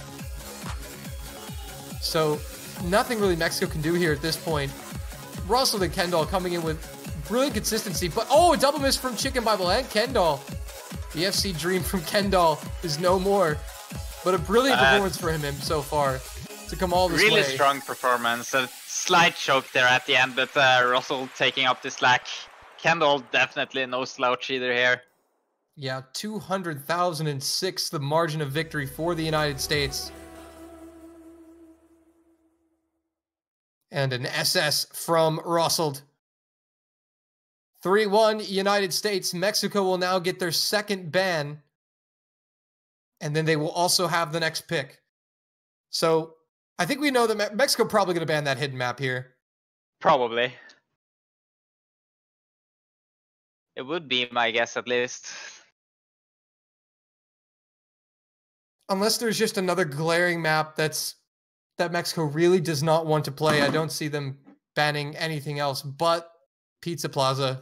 So, nothing really Mexico can do here at this point. Russell and Kendall coming in with brilliant consistency, but oh, a double miss from Chicken Bible and Kendall. The F C dream from Kendall is no more, but a brilliant uh, performance for him so far to come all this really way. Really strong performance. A slight choke there at the end, but uh, Russell taking up the slack. Kendall definitely no slouch either here. Yeah, two hundred thousand six, the margin of victory for the United States. And an S S from Russell. three one United States. Mexico will now get their second ban. And then they will also have the next pick. So I think we know that Me- Mexico probably going to ban that hidden map here. Probably. It would be my guess at least. Unless there's just another glaring map that's that Mexico really does not want to play. I don't see them banning anything else but Pizza Plaza.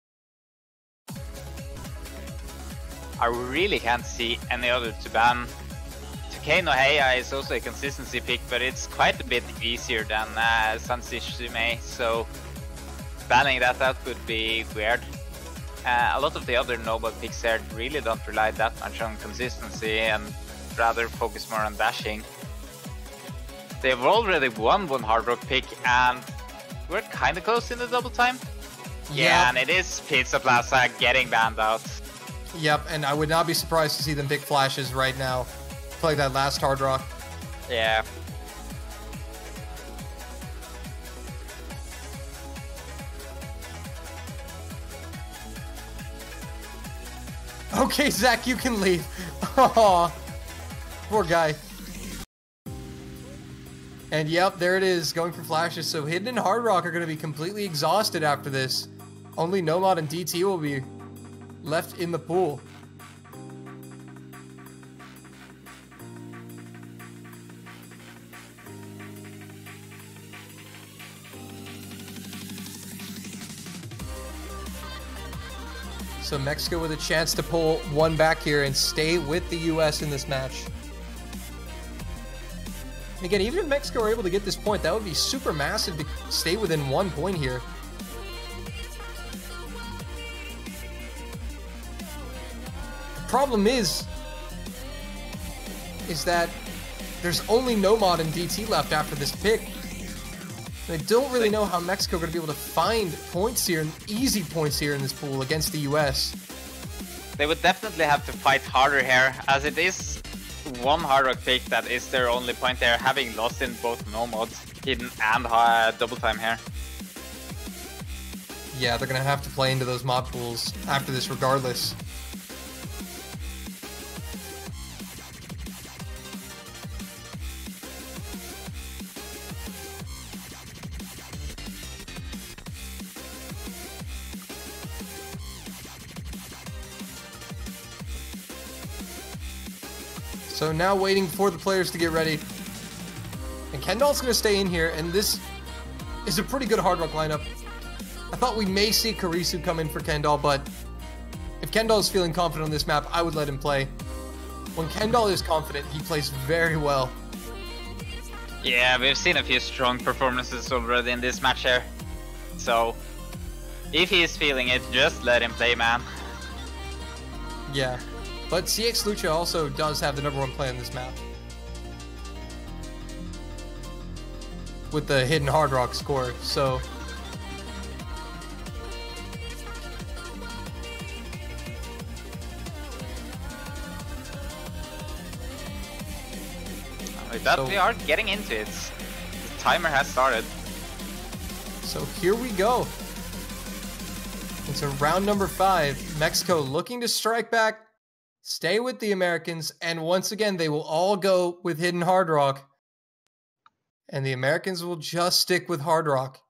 I really can't see any other to ban. Takei no Heia is also a consistency pick, but it's quite a bit easier than uh, Sansi Shumei, so banning that out would be weird. Uh, a lot of the other noble picks here really don't rely that much on consistency and rather focus more on dashing. They've already won one Hard Rock pick and we're kind of close in the double time. Yeah, yep. And it is Pizza Plaza getting banned out. Yep, and I would not be surprised to see them pick flashes right now. Play that last Hard Rock. Yeah. Okay, Zach, you can leave. Aww. Poor guy. And yep, there it is, going for flashes. So Hidden and Hard Rock are going to be completely exhausted after this. Only Nomad and D T will be left in the pool. So Mexico with a chance to pull one back here and stay with the U S in this match. And again, even if Mexico are able to get this point, that would be super massive to stay within one point here. The problem is, is that there's only Nomad and D T left after this pick. I don't really know how Mexico are going to be able to find points here, easy points here in this pool against the U S. They would definitely have to fight harder here, as it is one Hard Rock pick that is their only point there, having lost in both Nomad, Hidden and uh, Double Time here. Yeah, they're going to have to play into those mob pools after this regardless. So now waiting for the players to get ready. And Kendall's going to stay in here, and this is a pretty good Hard Rock lineup. I thought we may see Karisu come in for Kendall, but if Kendall is feeling confident on this map, I would let him play. When Kendall is confident, he plays very well. Yeah, we've seen a few strong performances already in this match here. So, if he's feeling it, just let him play, man. Yeah. But C X Lucha also does have the number one play on this map. With the hidden Hard Rock score, so... With that, so, we are getting into it. The timer has started. So here we go. It's a round number five. Mexico looking to strike back, stay with the Americans, and once again, they will all go with hidden Hard Rock. And the Americans will just stick with Hard Rock.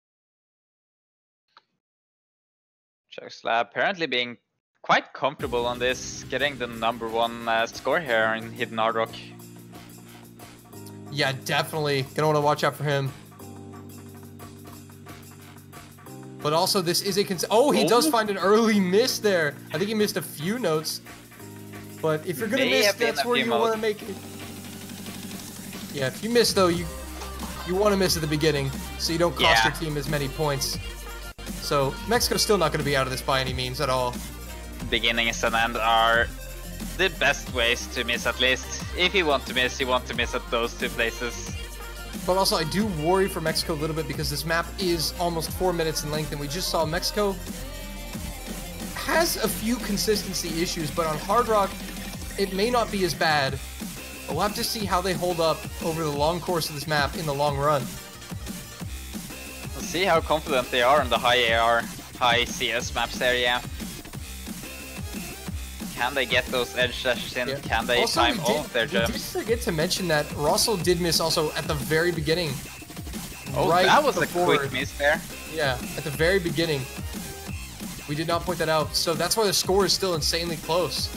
Chuxla apparently being quite comfortable on this, getting the number one uh, score here in hidden Hard Rock. Yeah, definitely. Gonna want to watch out for him. But also, this is a cons- Oh, he oh. does find an early miss there. I think he missed a few notes. But if you're gonna May miss, that's where you want to make it. Yeah, if you miss though, you you want to miss at the beginning, so you don't cost yeah. your team as many points. So Mexico's still not going to be out of this by any means at all. Beginnings and end are the best ways to miss, at least. If you want to miss, you want to miss at those two places. But also, I do worry for Mexico a little bit because this map is almost four minutes in length, and we just saw Mexico has a few consistency issues, but on Hard Rock, it may not be as bad. We'll have to see how they hold up over the long course of this map in the long run. Let's see how confident they are on the high A R, high C S maps there, yeah. Can they get those edge slashes in? Yeah. Can they also, time all of their jumps? Did forget to mention that Russell did miss also at the very beginning. Oh, right that was before, a quick miss there. Yeah, at the very beginning. We did not point that out, so that's why the score is still insanely close.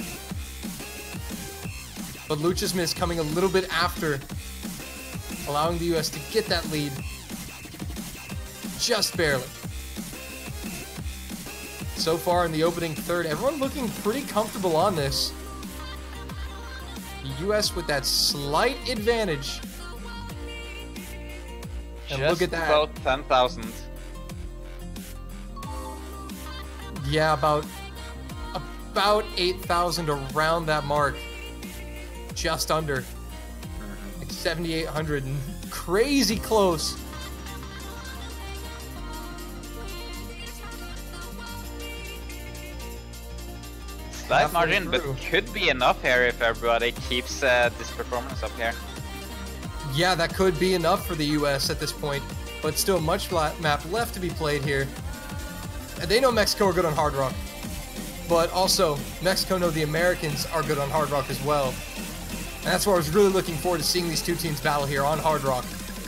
But Lucha's miss coming a little bit after, allowing the U S to get that lead. Just barely. So far in the opening third, everyone looking pretty comfortable on this. The U S with that slight advantage. And Just look at that. About ten thousand. Yeah, about, about eight thousand around that mark. Just under. Like seventy-eight hundred. Crazy close. Slight margin, but could be enough here if everybody keeps uh, this performance up here. Yeah, that could be enough for the U S at this point, but still much flat map left to be played here. And they know Mexico are good on Hard Rock, but also Mexico know the Americans are good on Hard Rock as well. And that's why I was really looking forward to seeing these two teams battle here on Hard Rock.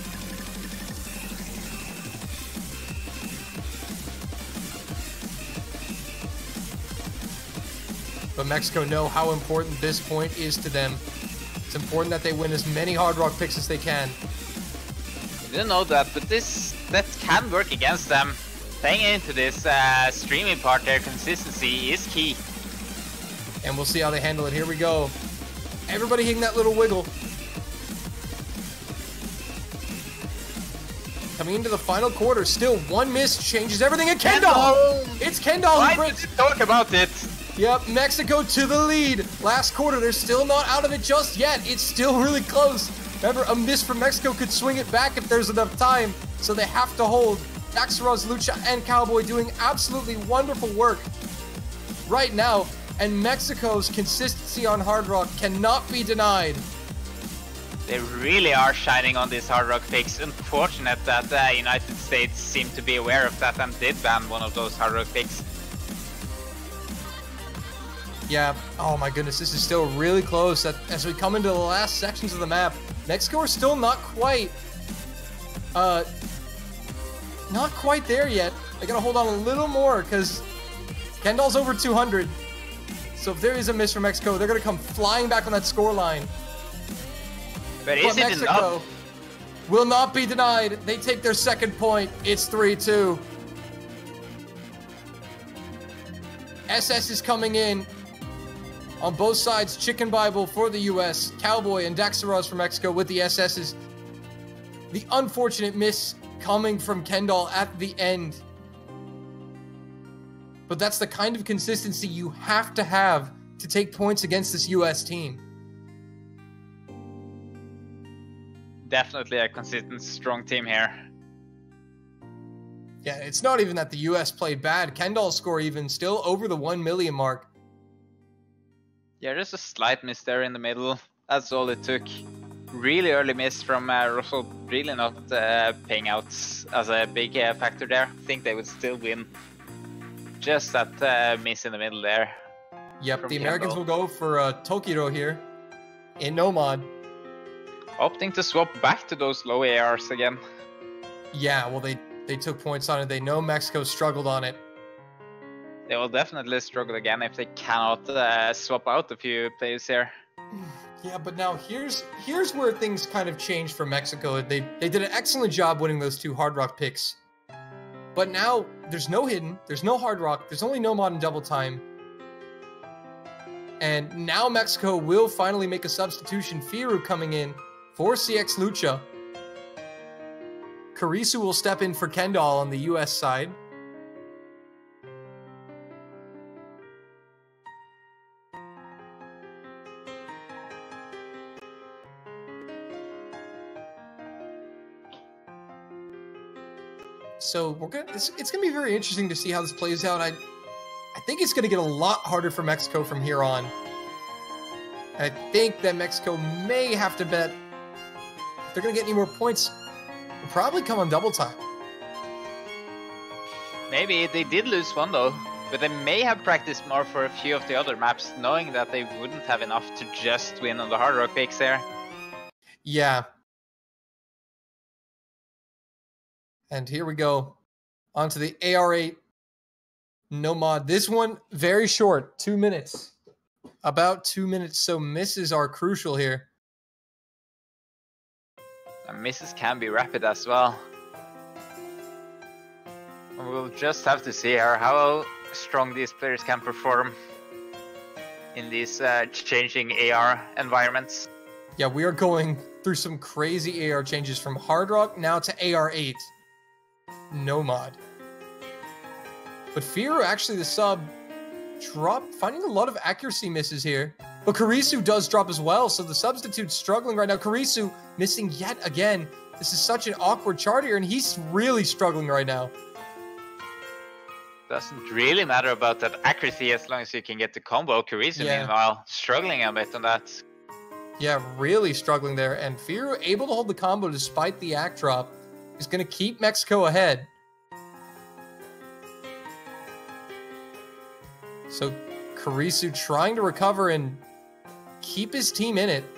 But Mexico know how important this point is to them. It's important that they win as many Hard Rock picks as they can. You didn't know that, but this that can work against them. Playing into this uh, streaming part, their consistency is key. And we'll see how they handle it. Here we go. Everybody hitting that little wiggle. Coming into the final quarter, still one miss changes everything. And Kendall! Kendall! It's Kendall! Why did you talk about it? Yep, Mexico to the lead. Last quarter, they're still not out of it just yet. It's still really close. Remember, a miss from Mexico could swing it back if there's enough time, so they have to hold. Daxaraz, Lucha, and Cowboy doing absolutely wonderful work right now, and Mexico's consistency on Hard Rock cannot be denied. They really are shining on these Hard Rock picks. Unfortunate that the uh, United States seemed to be aware of that and did ban one of those Hard Rock picks. Yeah, oh my goodness, this is still really close. As we come into the last sections of the map, Mexico are still not quite, uh, not quite there yet. They gotta hold on a little more because Kendall's over two hundred. So if there is a miss from Mexico, they're gonna come flying back on that score line. But is but it Mexico enough? Will not be denied. They take their second point. It's three two. S S is coming in. On both sides, Chicken Bible for the U S, Cowboy and Daxaros for Mexico with the S Ss. The unfortunate miss coming from Kendall at the end. But that's the kind of consistency you have to have to take points against this U S team. Definitely a consistent, strong team here. Yeah, it's not even that the U S played bad. Kendall's score even still over the one million mark. Yeah, there's a slight miss there in the middle. That's all it took. Really early miss from uh, Russell. Really not uh, paying out as a big uh, factor there. I think they would still win. Just that uh, miss in the middle there. Yep, the Americans will go for uh, Tokiro here in Nomad. Opting to swap back to those low A Rs again. Yeah, well, they, they took points on it. They know Mexico struggled on it. They will definitely struggle again if they cannot uh, swap out a few players here. Yeah, but now here's here's where things kind of changed for Mexico. They they did an excellent job winning those two Hard Rock picks. But now there's no Hidden, there's no Hard Rock, there's only Nomad and Double Time. And now Mexico will finally make a substitution. Firu coming in for C X Lucha. Karisu will step in for Kendall on the U S side. So we're gonna. It's, it's gonna be very interesting to see how this plays out. I, I think it's gonna get a lot harder for Mexico from here on. I think that Mexico may have to bet if they're gonna get any more points. Will probably come on Double Time. Maybe they did lose one though, but they may have practiced more for a few of the other maps, knowing that they wouldn't have enough to just win on the Hard Rock picks there. Yeah. And here we go, onto the A R eight Nomad. This one, very short, two minutes. About two minutes, so misses are crucial here. And misses can be rapid as well. We'll just have to see here how strong these players can perform in these uh, changing A R environments. Yeah, we are going through some crazy A R changes from Hard Rock now to A R eight. Nomad. But Firu, actually the sub, drop, finding a lot of accuracy misses here. But Karisu does drop as well, so the substitute's struggling right now. Karisu missing yet again. This is such an awkward chart here, and he's really struggling right now. Doesn't really matter about that accuracy as long as you can get the combo. Karisu, yeah. Meanwhile, struggling a bit on that. Yeah, really struggling there. And Firu able to hold the combo despite the act drop. Is going to keep Mexico ahead. So Karisu trying to recover and keep his team in it.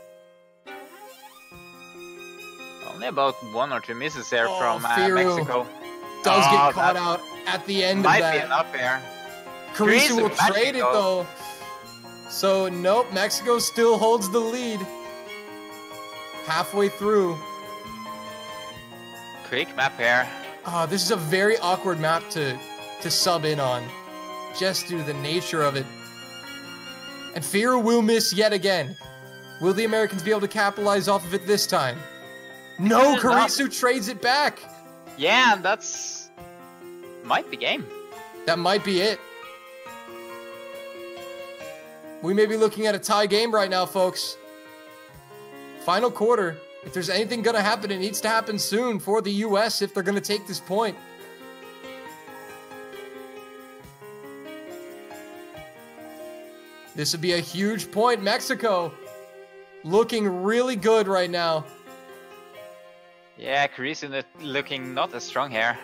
Only about one or two misses there oh, from uh, Mexico. Does oh, get caught out at the end of that. Might be an up air. Karisu will trade it though. So nope, Mexico still holds the lead. Halfway through. Quick map here. Uh, this is a very awkward map to, to sub in on, just due to the nature of it. And Firu will miss yet again. Will the Americans be able to capitalize off of it this time? No, Karisu trades it back. Yeah, that's... might be game. That might be it. We may be looking at a tie game right now, folks. Final quarter. If there's anything going to happen, it needs to happen soon for the U S if they're going to take this point. This would be a huge point. Mexico looking really good right now. Yeah, Carrizo looking not as strong here.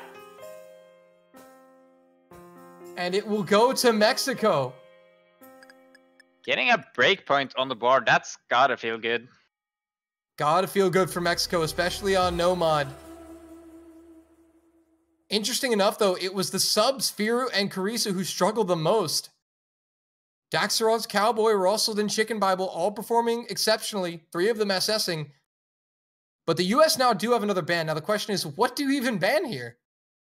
And it will go to Mexico. Getting a breakpoint on the board, that's gotta feel good. Gotta feel good for Mexico, especially on Nomad. Interesting enough, though, it was the subs, Firu and Carrizo, who struggled the most. Daxarov's Cowboy, Russell, and Chicken Bible all performing exceptionally, three of them SSing. But the U S now do have another ban. Now the question is, what do you even ban here?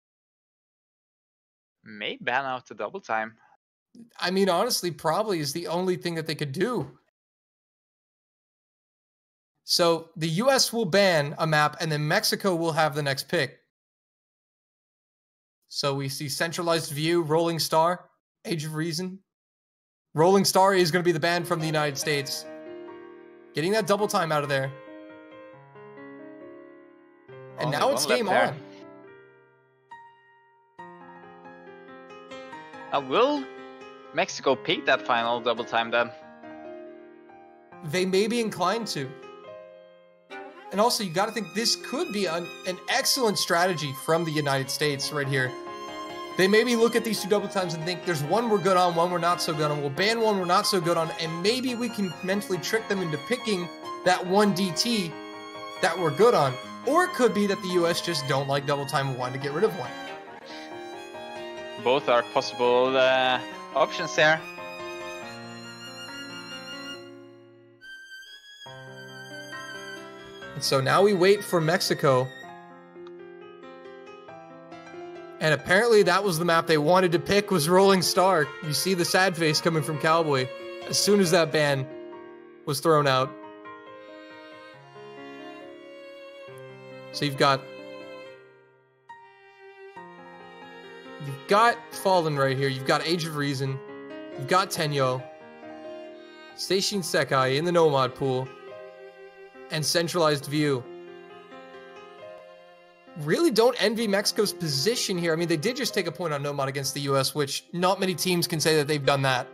May ban out the double time. I mean, honestly, probably is the only thing that they could do. So the U S will ban a map, and then Mexico will have the next pick. So we see Centralized View, Rolling Star, Age of Reason. Rolling Star is going to be the ban from the United States. Getting that double time out of there. And Only now it's game there. on. Now will Mexico pick that final double time then? They may be inclined to. And also, you got to think this could be an, an excellent strategy from the United States right here. They maybe look at these two double times and think there's one we're good on, one we're not so good on. We'll ban one we're not so good on, and maybe we can mentally trick them into picking that one D T that we're good on. Or it could be that the U S just don't like double time and want to get rid of one. Both are possible uh, options there. And so now we wait for Mexico. And apparently that was the map they wanted to pick, was Rolling Star. You see the sad face coming from Cowboy as soon as that ban was thrown out. So you've got You've got Fallen right here. You've got Age of Reason. You've got Tenyo. Station Sekai in the Nomad pool. And Centralized View. Really don't envy Mexico's position here. I mean, they did just take a point on Nomad against the U S, which not many teams can say that they've done that.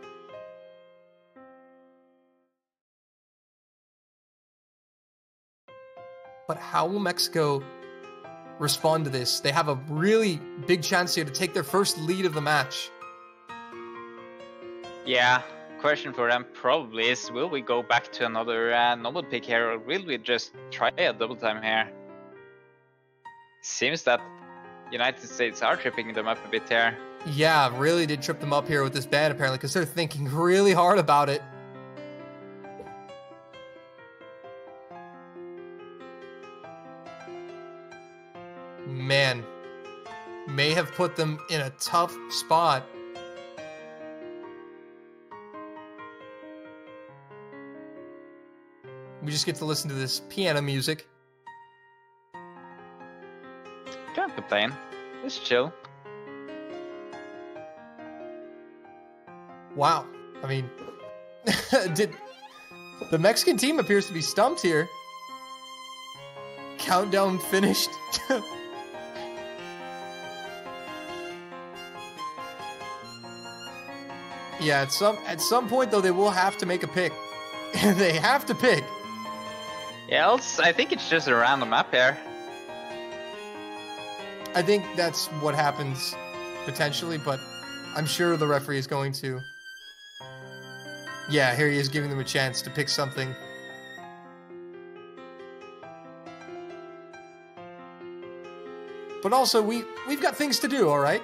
But how will Mexico respond to this? They have a really big chance here to take their first lead of the match. Yeah, question for them probably is, will we go back to another uh, Nomad pick here, or will we just try a double time here? Seems that United States are tripping them up a bit here. Yeah, really did trip them up here with this ban apparently, because they're thinking really hard about it. Man, may have put them in a tough spot. We just get to listen to this piano music. Can't complain. It's chill. Wow. I mean, did the Mexican team appears to be stumped here. Countdown finished. Yeah, at some at some point though, they will have to make a pick. They have to pick. Yeah, else I think it's just a random map here. I think that's what happens potentially, but I'm sure the referee is going to. Yeah, here he is giving them a chance to pick something. But also, we we've got things to do, all right?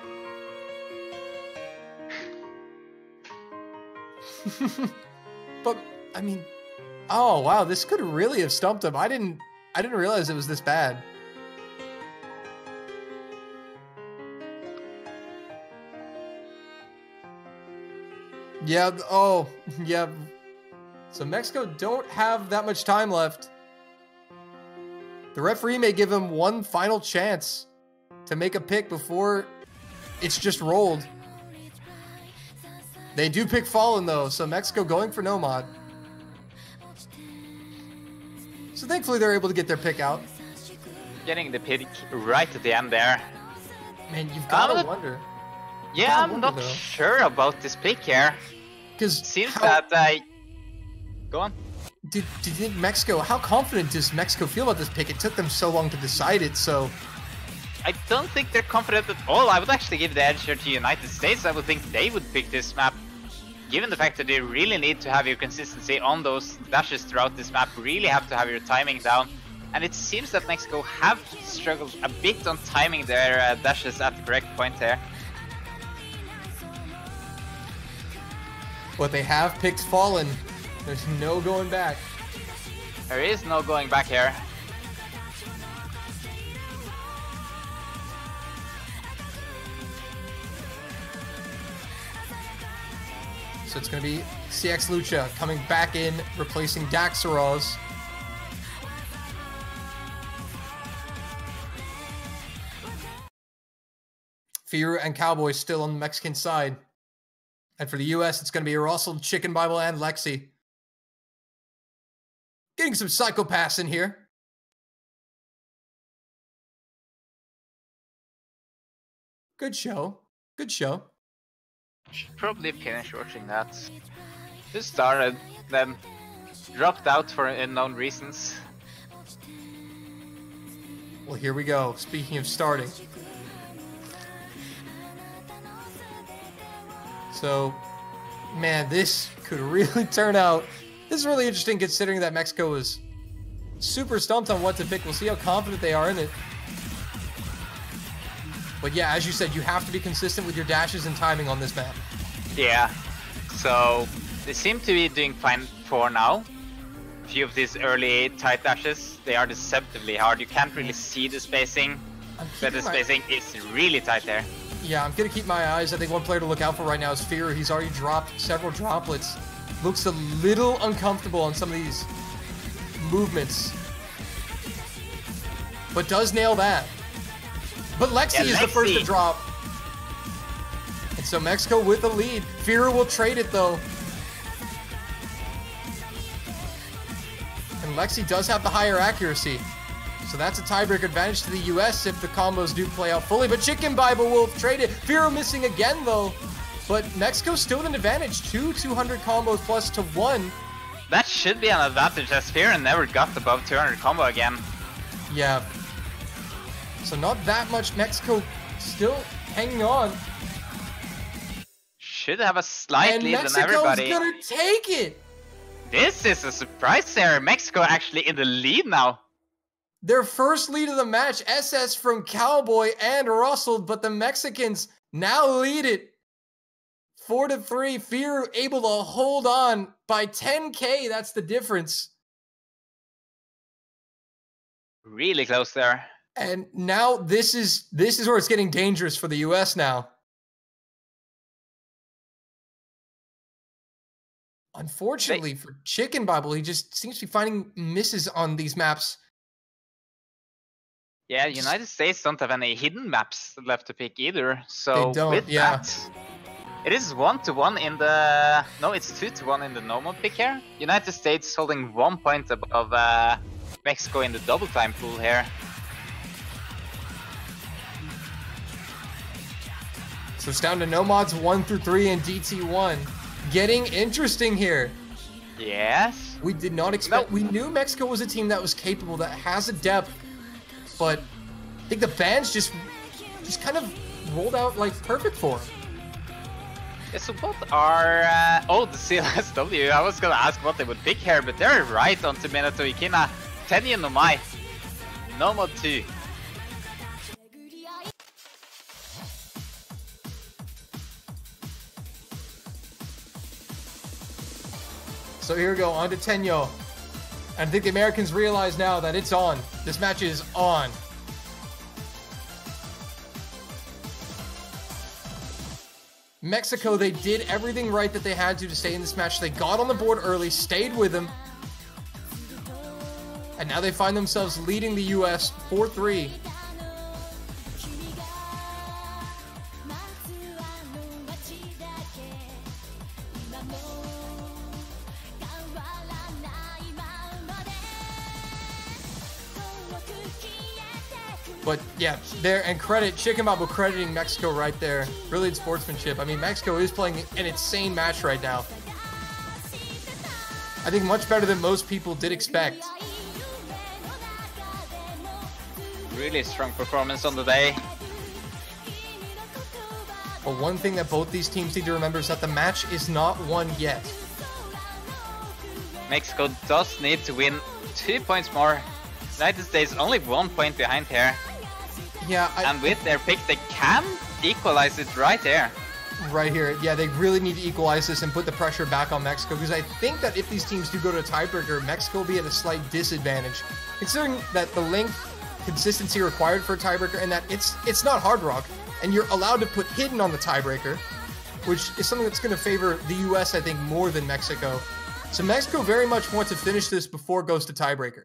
But I mean, oh wow, this could really have stumped him. I didn't I didn't realize it was this bad. Yeah, oh, yeah. So Mexico don't have that much time left. The referee may give him one final chance to make a pick before it's just rolled. They do pick Fallen though, so Mexico going for Nomad. So thankfully they're able to get their pick out. Getting the pick right at the end there. Man, you've got to Uh, wonder. Yeah, I I'm wonder, not though. sure about this pick here. Because Seems that I... Go on. did, did Mexico, how confident does Mexico feel about this pick? It took them so long to decide it, so... I don't think they're confident at all. I would actually give the edge here to United States. I would think they would pick this map, given the fact that they really need to have your consistency on those dashes throughout this map, really have to have your timing down. And it seems that Mexico have struggled a bit on timing their uh, dashes at the correct point there. But they have picked Fallen. There's no going back. There is no going back here. So it's going to be C X Lucha coming back in, replacing Daxaros. Firu and Cowboy still on the Mexican side. And for the U S, it's going to be Russell, Chicken Bible, and Lexi. Getting some psychopaths in here. Good show. Good show. Should probably finish watching that. Just started, then dropped out for unknown reasons. Well, here we go. Speaking of starting. So, man, this could really turn out. This is really interesting considering that Mexico was super stumped on what to pick. We'll see how confident they are in it. But yeah, as you said, you have to be consistent with your dashes and timing on this map. Yeah, so they seem to be doing fine for now. A few of these early tight dashes, they are deceptively hard. You can't really see the spacing, but the spacing my... is really tight there. Yeah, I'm gonna keep my eyes. I think one player to look out for right now is Fear. He's already dropped several droplets. Looks a little uncomfortable on some of these movements, but does nail that. But Lexi yeah, is Lexi. the first to drop. And so Mexico with the lead. Fear will trade it though. And Lexi does have the higher accuracy. So that's a tiebreaker advantage to the U S if the combos do play out fully. But Chicken Bible will trade it. Fear missing again though. But Mexico still an advantage. Two two hundred combos plus to one. That should be an advantage as Fear never got above two hundred combo again. Yeah. So not that much. Mexico still hanging on. Should have a slight and lead Mexico's than everybody. Gonna take it. This is a surprise there. Mexico actually in the lead now. Their first lead of the match, S S from Cowboy and Russell, but the Mexicans now lead it. Four to three. Fear able to hold on by ten K. That's the difference. Really close there. And now this is this is where it's getting dangerous for the U S now. Unfortunately they, for Chicken Bible, he just seems to be finding misses on these maps. Yeah, United States don't have any hidden maps left to pick either. So they don't, with yeah. that, it is one to one in the no, it's two to one in the normal pick here. United States holding one point above uh, Mexico in the double time pool here. So it's down to Nomads one through three and D T one. Getting interesting here. Yes. We did not expect. No. We knew Mexico was a team that was capable, that has a depth, but I think the bans just, just kind of rolled out like perfect for them. Yeah, so what are uh, oh the C L S W? I was gonna ask what they would pick here, but they're right onto Minato Ikina. Tenyi Nomai. Nomad two. So here we go, on to Tenyo. And I think the Americans realize now that it's on. This match is on. Mexico, they did everything right that they had to to stay in this match. They got on the board early, stayed with them. And now they find themselves leading the U S four three. But yeah, there and credit Chicken Bible crediting Mexico right there. Brilliant sportsmanship. I mean, Mexico is playing an insane match right now. I think much better than most people did expect. Really strong performance on the day. But one thing that both these teams need to remember is that the match is not won yet. Mexico does need to win two points more. United States only one point behind here. Yeah, I, and with their pick, they can equalize it right there. Right here. Yeah, they really need to equalize this and put the pressure back on Mexico, because I think that if these teams do go to a tiebreaker, Mexico will be at a slight disadvantage, considering that the length, consistency required for a tiebreaker, and that it's it's not Hard Rock, and you're allowed to put Hidden on the tiebreaker, which is something that's going to favor the U S, I think, more than Mexico. So Mexico very much wants to finish this before it goes to tiebreaker.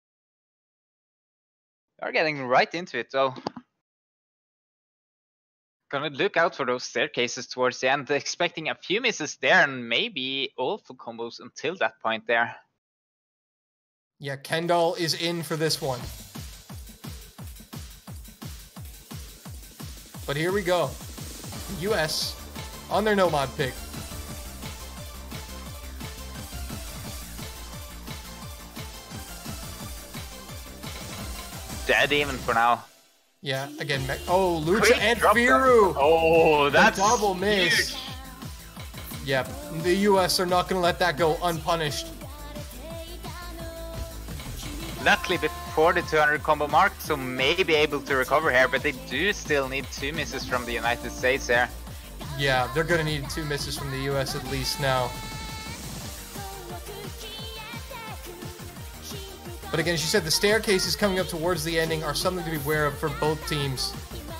They're getting right into it, though. Gonna look out for those staircases towards the end, expecting a few misses there and maybe all full combos until that point there. Yeah, Kendall is in for this one. But here we go. U S on their Nomad pick. Dead even for now. Yeah, again, oh, Lucha Quick and drop Firu. Oh, that's a double miss. huge. Yep, the U S are not going to let that go unpunished. Luckily before the two hundred combo mark, so maybe able to recover here, but they do still need two misses from the United States there. Yeah, they're going to need two misses from the U S at least now. But again, as you said, the staircases coming up towards the ending are something to be aware of for both teams.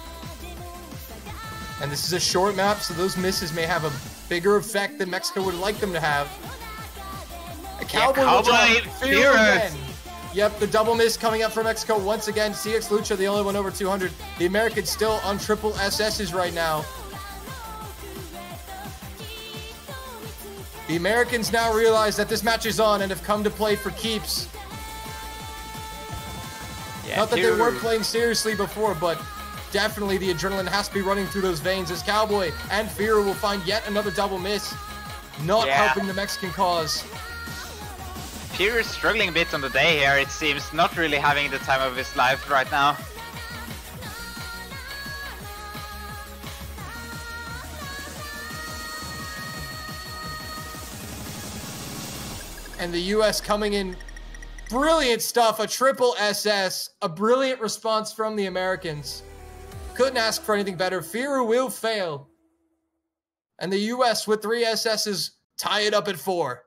And this is a short map, so those misses may have a bigger effect than Mexico would like them to have. A Cowboy, yeah, Cowboy Firu again. Yep, the double miss coming up for Mexico once again. C X Lucha, the only one over two hundred. The Americans still on triple S Ss right now. The Americans now realize that this match is on and have come to play for keeps. Yeah, Not that Firu. they weren't playing seriously before, but definitely the adrenaline has to be running through those veins as Cowboy and Firu will find yet another double miss. Not yeah. helping the Mexican cause. Firu is struggling a bit on the day here, it seems. Not really having the time of his life right now. And the U S coming in. Brilliant stuff, a triple S S, a brilliant response from the Americans. Couldn't ask for anything better. Firu will fail. And the U S with three S Ss tie it up at four.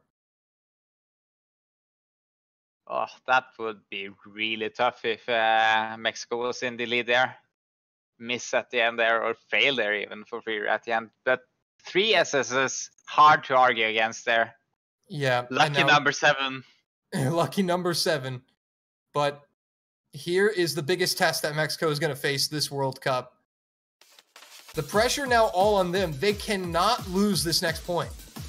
Oh, that would be really tough if uh, Mexico was in the lead there. Miss at the end there, or fail there even for Firu at the end. But three S Ss, hard to argue against there. Yeah. Lucky number seven. Lucky number seven. But here is the biggest test that Mexico is going to face this World Cup. The pressure now all on them. They cannot lose this next point.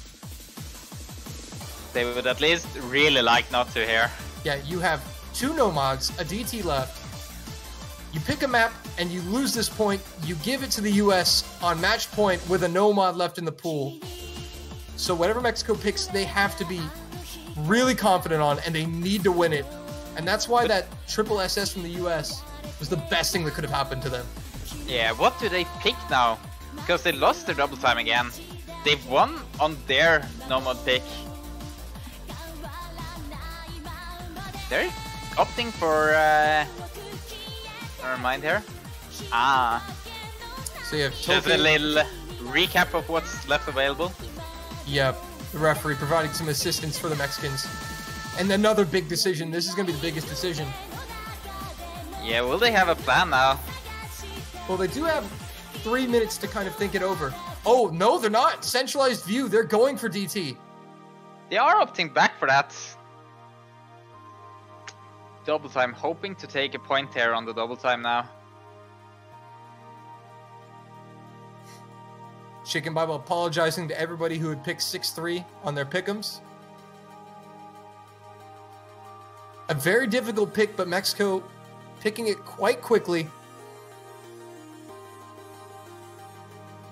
They would at least really like not to here. Yeah, you have two Nomads, a D T left. You pick a map and you lose this point. You give it to the U S on match point with a Nomad left in the pool. So whatever Mexico picks, they have to be really confident on, and they need to win it. And that's why that triple S S from the U S was the best thing that could have happened to them. Yeah, what do they pick now? Because they lost their double time again. They've won on their Nomad pick. They're opting for... Uh... Never mind here. Ah. So you have Just a little recap of what's left available. Yep. The referee providing some assistance for the Mexicans. And another big decision. This is going to be the biggest decision. Yeah, will they have a plan now? Well, they do have three minutes to kind of think it over. Oh, no, they're not. Centralized view. They're going for D T. They are opting back for that. Double time, hoping to take a point here on the double time now. Chicken Bible apologizing to everybody who had picked six three on their pick'ems. A very difficult pick, but Mexico picking it quite quickly.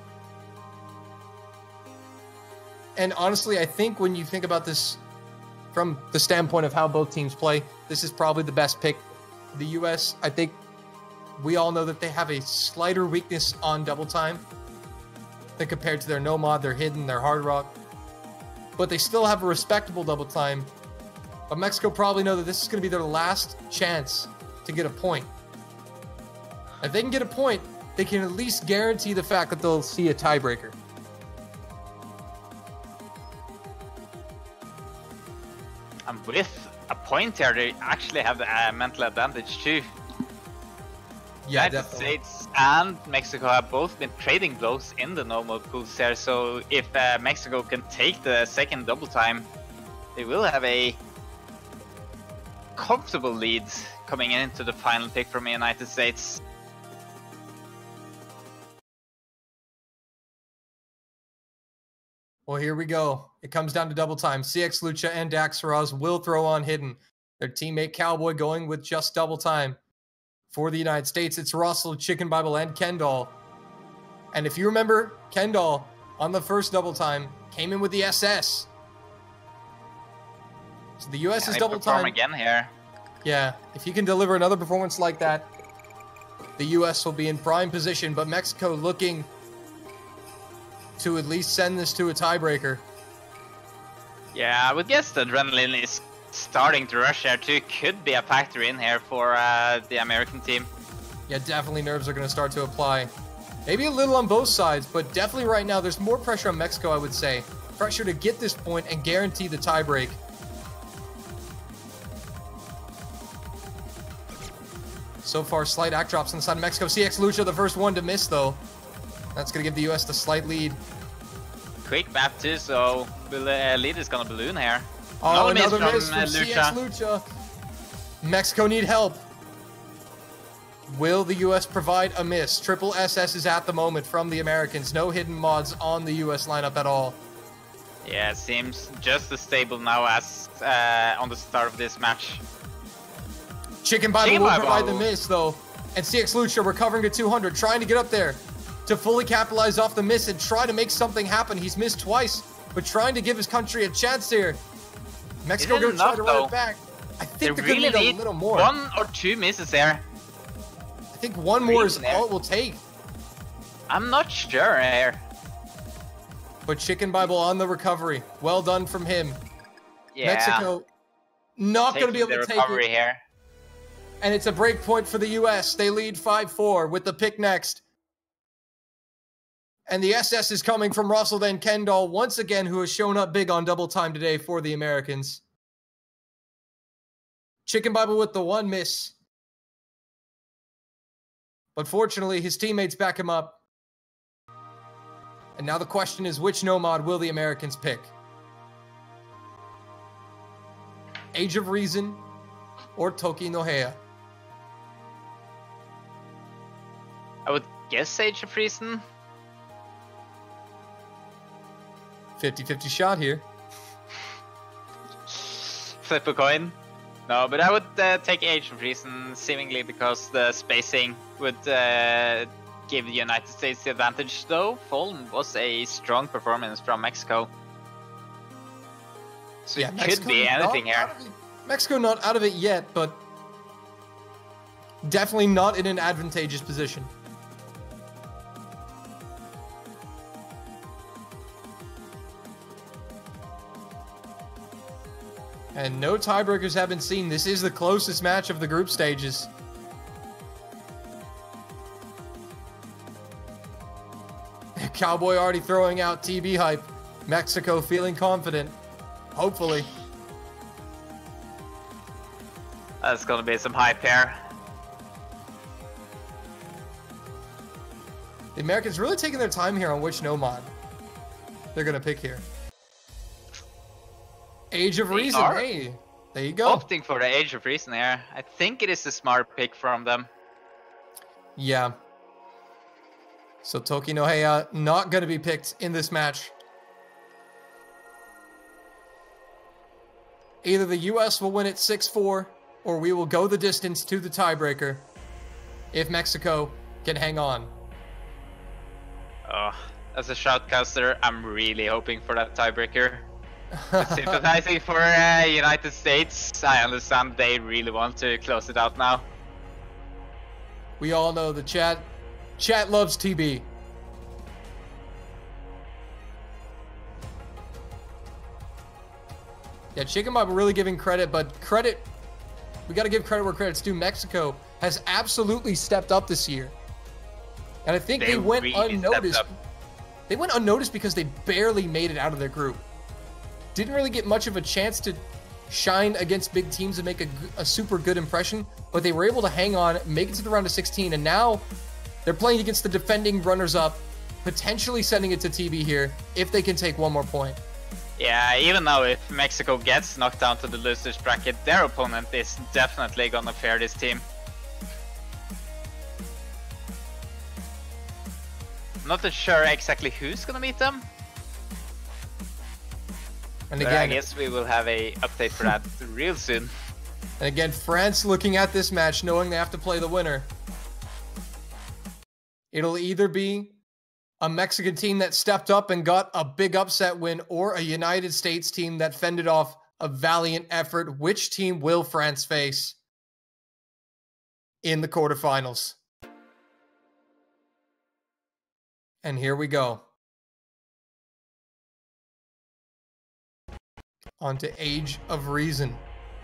And honestly, I think when you think about this from the standpoint of how both teams play, this is probably the best pick. The U S, I think we all know that they have a slighter weakness on double time than compared to their Nomad, their Hidden, their Hard Rock. But they still have a respectable double time. But Mexico probably know that this is going to be their last chance to get a point. If they can get a point, they can at least guarantee the fact that they'll see a tiebreaker. And with a point here, they actually have a mental advantage too. Yeah, United definitely. States and Mexico have both been trading blows in the normal pools here, so if uh, Mexico can take the second double time, they will have a comfortable lead coming into the final pick from the United States. Well, here we go. It comes down to double time. C X Lucha and Dax Faraz will throw on Hidden. Their teammate Cowboy going with just double time. For the United States, it's Russell, Chicken Bible, and Kendall. And if you remember, Kendall, on the first double time, came in with the S S. So the U S Can is they double perform time. again here? Yeah, if you can deliver another performance like that, the U S will be in prime position, but Mexico looking to at least send this to a tiebreaker. Yeah, I would guess the adrenaline is starting to rush here too. Could be a factor in here for uh, the American team. Yeah, definitely nerves are going to start to apply. Maybe a little on both sides, but definitely right now there's more pressure on Mexico, I would say. Pressure to get this point and guarantee the tiebreak. So far, slight act drops on the side of Mexico. C X Lucha, the first one to miss, though. That's going to give the U S the slight lead. Quick map too, so uh, lead is gonna balloon here. Oh, Another another miss miss from, from uh, C X Lucha. Mexico need help. Will the U S provide a miss? Triple S S is at the moment from the Americans. No hidden mods on the U S lineup at all. Yeah, it seems just as stable now as uh, on the start of this match. Chicken Bible Chicken will Bible. provide the miss, though. And C X Lucha recovering to two hundred, trying to get up there to fully capitalize off the miss and try to make something happen. He's missed twice, but trying to give his country a chance here. Mexico Isn't going to try enough, to run though. it back. I They think they're really going to need need a little more. one or two misses there. I think one more is Really there. all it will take. I'm not sure here. But Chicken Bible on the recovery. Well done from him. Yeah, Mexico not going to be taking able the to take recovery it. here. And it's a break point for the U S. They lead five four with the pick next. And the S S is coming from Russell, then Kendall, once again, who has shown up big on double time today for the Americans. Chicken Bible with the one miss. But fortunately, his teammates back him up. And now the question is, which Nomad will the Americans pick? Age of Reason or Toki no Heya? I would guess Age of Reason. fifty fifty shot here. Flip a coin. No, but I would uh, take Age of Reason, seemingly because the spacing would uh, give the United States the advantage, though Fulham was a strong performance from Mexico. So Yeah, it Mexico could be not anything here. out of it- Mexico not out of it yet, but definitely not in an advantageous position. And no tiebreakers have been seen. This is the closest match of the group stages. Cowboy already throwing out T B hype. Mexico feeling confident. Hopefully. That's gonna be some hype here. The Americans really taking their time here on which Nomad they're going to pick here. Age of They Reason. are. Hey, there you go. Opting for the Age of Reason here. I think it is a smart pick from them. Yeah. So Toki no Heya not going to be picked in this match. Either the U S will win it six four, or we will go the distance to the tiebreaker if Mexico can hang on. Oh, as a shoutcaster, I'm really hoping for that tiebreaker. Sympathizing for uh, United States, I understand they really want to close it out now. We all know the chat. Chat loves T B. Yeah, Chicken Bob really giving credit, but credit, we got to give credit where credit's due. Mexico has absolutely stepped up this year. And I think they, they went really unnoticed. They went unnoticed because they barely made it out of their group. Didn't really get much of a chance to shine against big teams and make a, a super good impression, but they were able to hang on, make it to the round of sixteen, and now they're playing against the defending runners-up, potentially sending it to T B here if they can take one more point. Yeah, even though if Mexico gets knocked down to the losers bracket, their opponent is definitely gonna fare this team. Not sure exactly who's gonna meet them. And again, but I guess we will have a update for that real soon. And again, France looking at this match, knowing they have to play the winner. It'll either be a Mexican team that stepped up and got a big upset win, or a United States team that fended off a valiant effort. Which team will France face in the quarterfinals? And here we go. On to Age of Reason.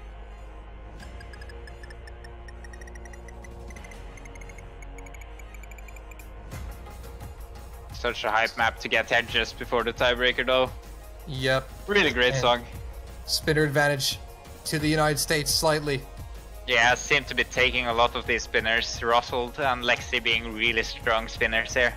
Such a hype map to get here just before the tiebreaker though. Yep. Really great and song. Spinner advantage to the United States slightly. Yeah, seem to be taking a lot of these spinners. Russell and Lexi being really strong spinners here.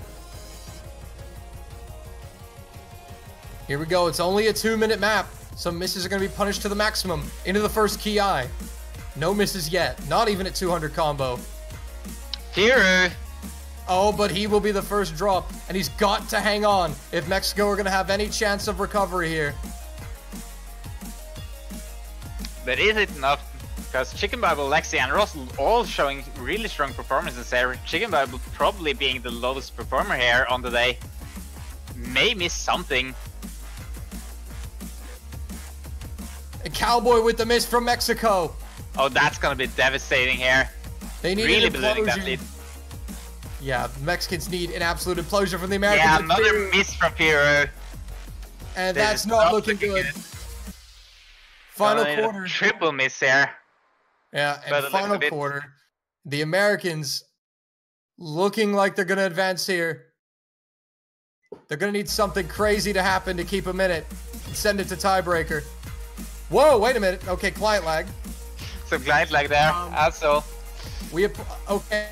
Here we go. It's only a two minute map. Some misses are going to be punished to the maximum. Into the first Ki. No misses yet. Not even at two hundred combo. Piru. Oh, but he will be the first drop, and he's got to hang on if Mexico are going to have any chance of recovery here. But is it enough? Because Chicken Bible, Lexi, and Russell all showing really strong performances there. Chicken Bible probably being the lowest performer here on the day. May miss something. A Cowboy with the miss from Mexico. Oh, that's going to be devastating here. They need really believing that lead. Yeah, the Mexicans need an absolute implosion from the Americans. Yeah, another Piru. miss from Piru. And this that's not, not looking, looking good. good. Final uh, quarter. Triple miss there. Yeah, and but final quarter. The Americans looking like they're going to advance here. They're going to need something crazy to happen to keep them in it and send it to tiebreaker. Whoa, wait a minute. Okay, client lag. Some client lag there, um, also. We, okay.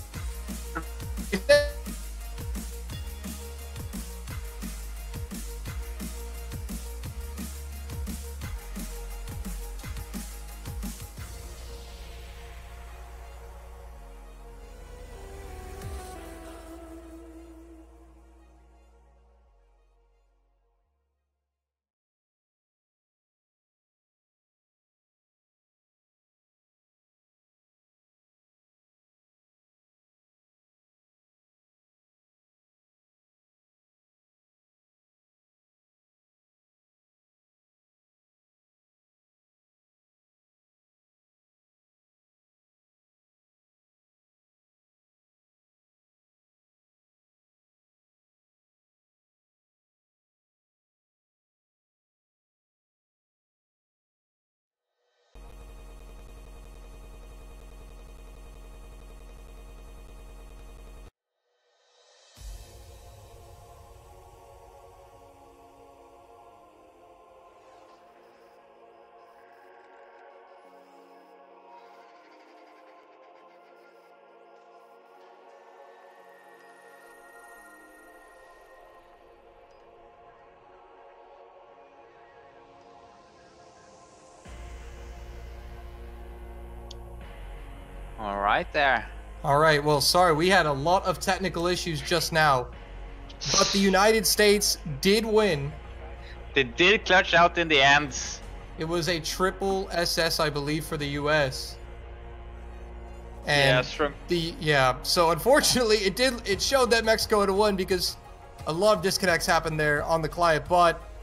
All right there. All right, well, sorry, we had a lot of technical issues just now, but the United States did win. They did clutch out in the end. It was a triple S S, I believe, for the U S. And yeah, strong. The yeah, so unfortunately, it did it showed that Mexico had won because a lot of disconnects happened there on the client, but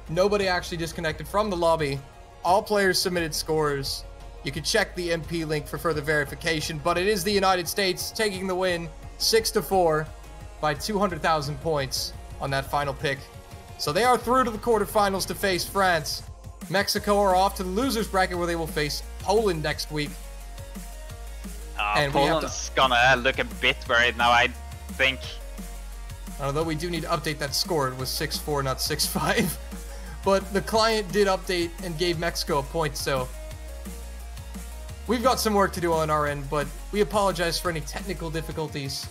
Nobody actually disconnected from the lobby. All players submitted scores. You can check the M P link for further verification, but it is the United States taking the win six to four by two hundred thousand points on that final pick. So they are through to the quarterfinals to face France. Mexico are off to the losers bracket where they will face Poland next week. Uh, And we have Poland's gonna look a bit worried now, I think. Although we do need to update that score. It was six four, not six five. But the client did update and gave Mexico a point, so we've got some work to do on our end, but we apologize for any technical difficulties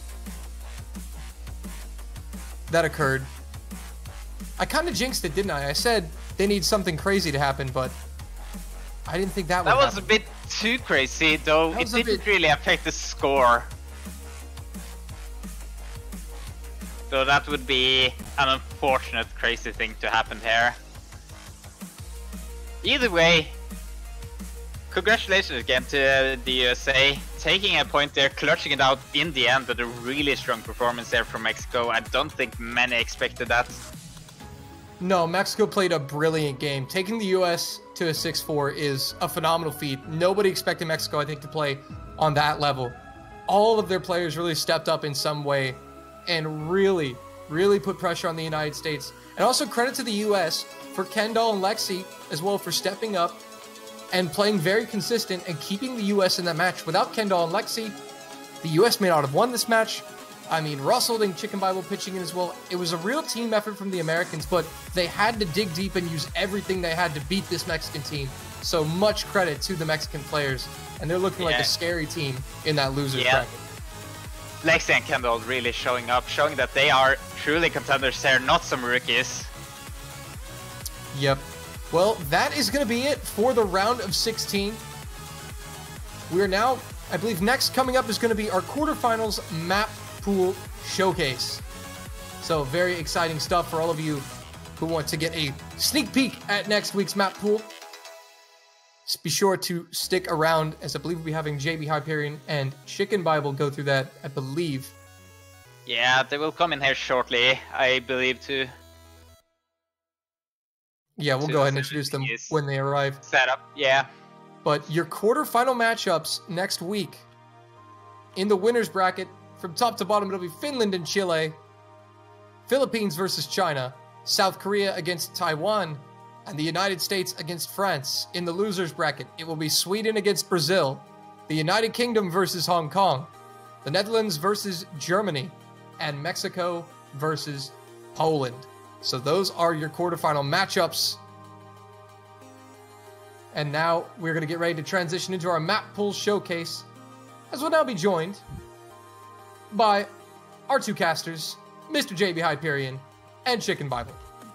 that occurred. I kind of jinxed it, didn't I? I said they need something crazy to happen, but I didn't think that would That was happen. a bit too crazy, though. That It was a didn't bit- really affect the score. So that would be an unfortunate crazy thing to happen here. Either way, congratulations again to the U S A. Taking a point there, clutching it out in the end, but a really strong performance there from Mexico. I don't think many expected that. No, Mexico played a brilliant game. Taking the U S to a six four is a phenomenal feat. Nobody expected Mexico, I think, to play on that level. All of their players really stepped up in some way and really, really put pressure on the United States. And also credit to the U S for Kendall and Lexi as well for stepping up and playing very consistent and keeping the U S in that match. Without Kendall and Lexi, the U S may not have won this match. I mean, Russell and Chicken Bible pitching in as well. It was a real team effort from the Americans, but they had to dig deep and use everything they had to beat this Mexican team. So much credit to the Mexican players. And they're looking like Yeah. a scary team in that losers Yeah. bracket. Lexi and Kendall really showing up, showing that they are truly contenders here, not some rookies. Yep. Well, that is going to be it for the round of sixteen. We are now, I believe, next coming up is going to be our quarterfinals map pool showcase. So very exciting stuff for all of you who want to get a sneak peek at next week's map pool. Just be sure to stick around, as I believe we'll be having J B Hyperion and Chicken Bible go through that, I believe. Yeah, they will come in here shortly, I believe, to Yeah, we'll To go ahead and set introduce them these. when they arrive. set up. Yeah. But your quarterfinal matchups next week in the winners bracket, from top to bottom, it'll be Finland and Chile, Philippines versus China, South Korea against Taiwan, and the United States against France. In the losers bracket, it will be Sweden against Brazil, the United Kingdom versus Hong Kong, the Netherlands versus Germany, and Mexico versus Poland. So those are your quarterfinal matchups. And now we're going to get ready to transition into our map pool showcase, as we'll now be joined by our two casters, Mister J B Hyperion and Chicken Bible.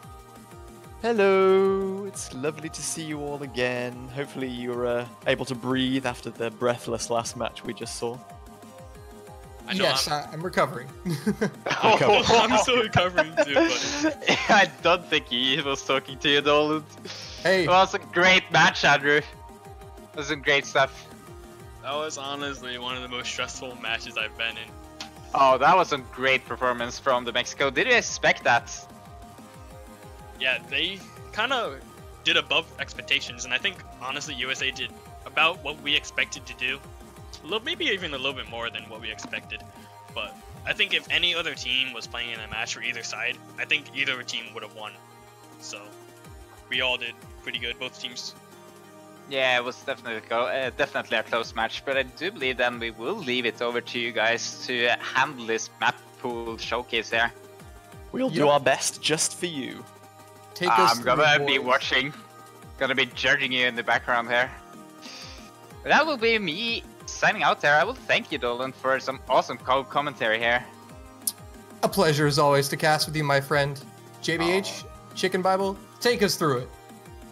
Hello, it's lovely to see you all again. Hopefully you're uh, able to breathe after the breathless last match we just saw. I know Yes, I'm, I- I'm recovering. I'm still recovering too, but I don't think he was talking to you, Dolan. Hey, It was a great match, Andrew. It was some great stuff. that was honestly one of the most stressful matches I've been in. Oh, that was a great performance from the Mexico. Did you expect that? Yeah, they kind of did above expectations, and I think honestly U S A did about what we expected to do. A little, maybe even a little bit more than what we expected. But I think if any other team was playing in a match for either side, I think either team would have won. So we all did pretty good, both teams. Yeah, it was definitely go uh, definitely a close match, but I do believe then we will leave it over to you guys to handle this map pool showcase here. We'll do Yep. our best just for you. take us I'm through gonna the be boards. watching, gonna be judging you in the background here. That will be me signing out there. I will thank you, Dolan, for some awesome co commentary here. A pleasure as always to cast with you, my friend. J B H, Chicken Bible, take us through it.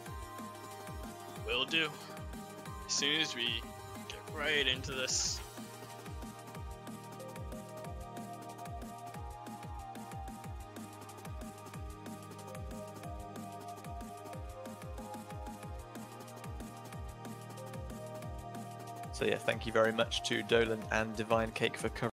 Will do. As soon as we get right into this. So yeah, thank you very much to Dolan and Divine Cake for covering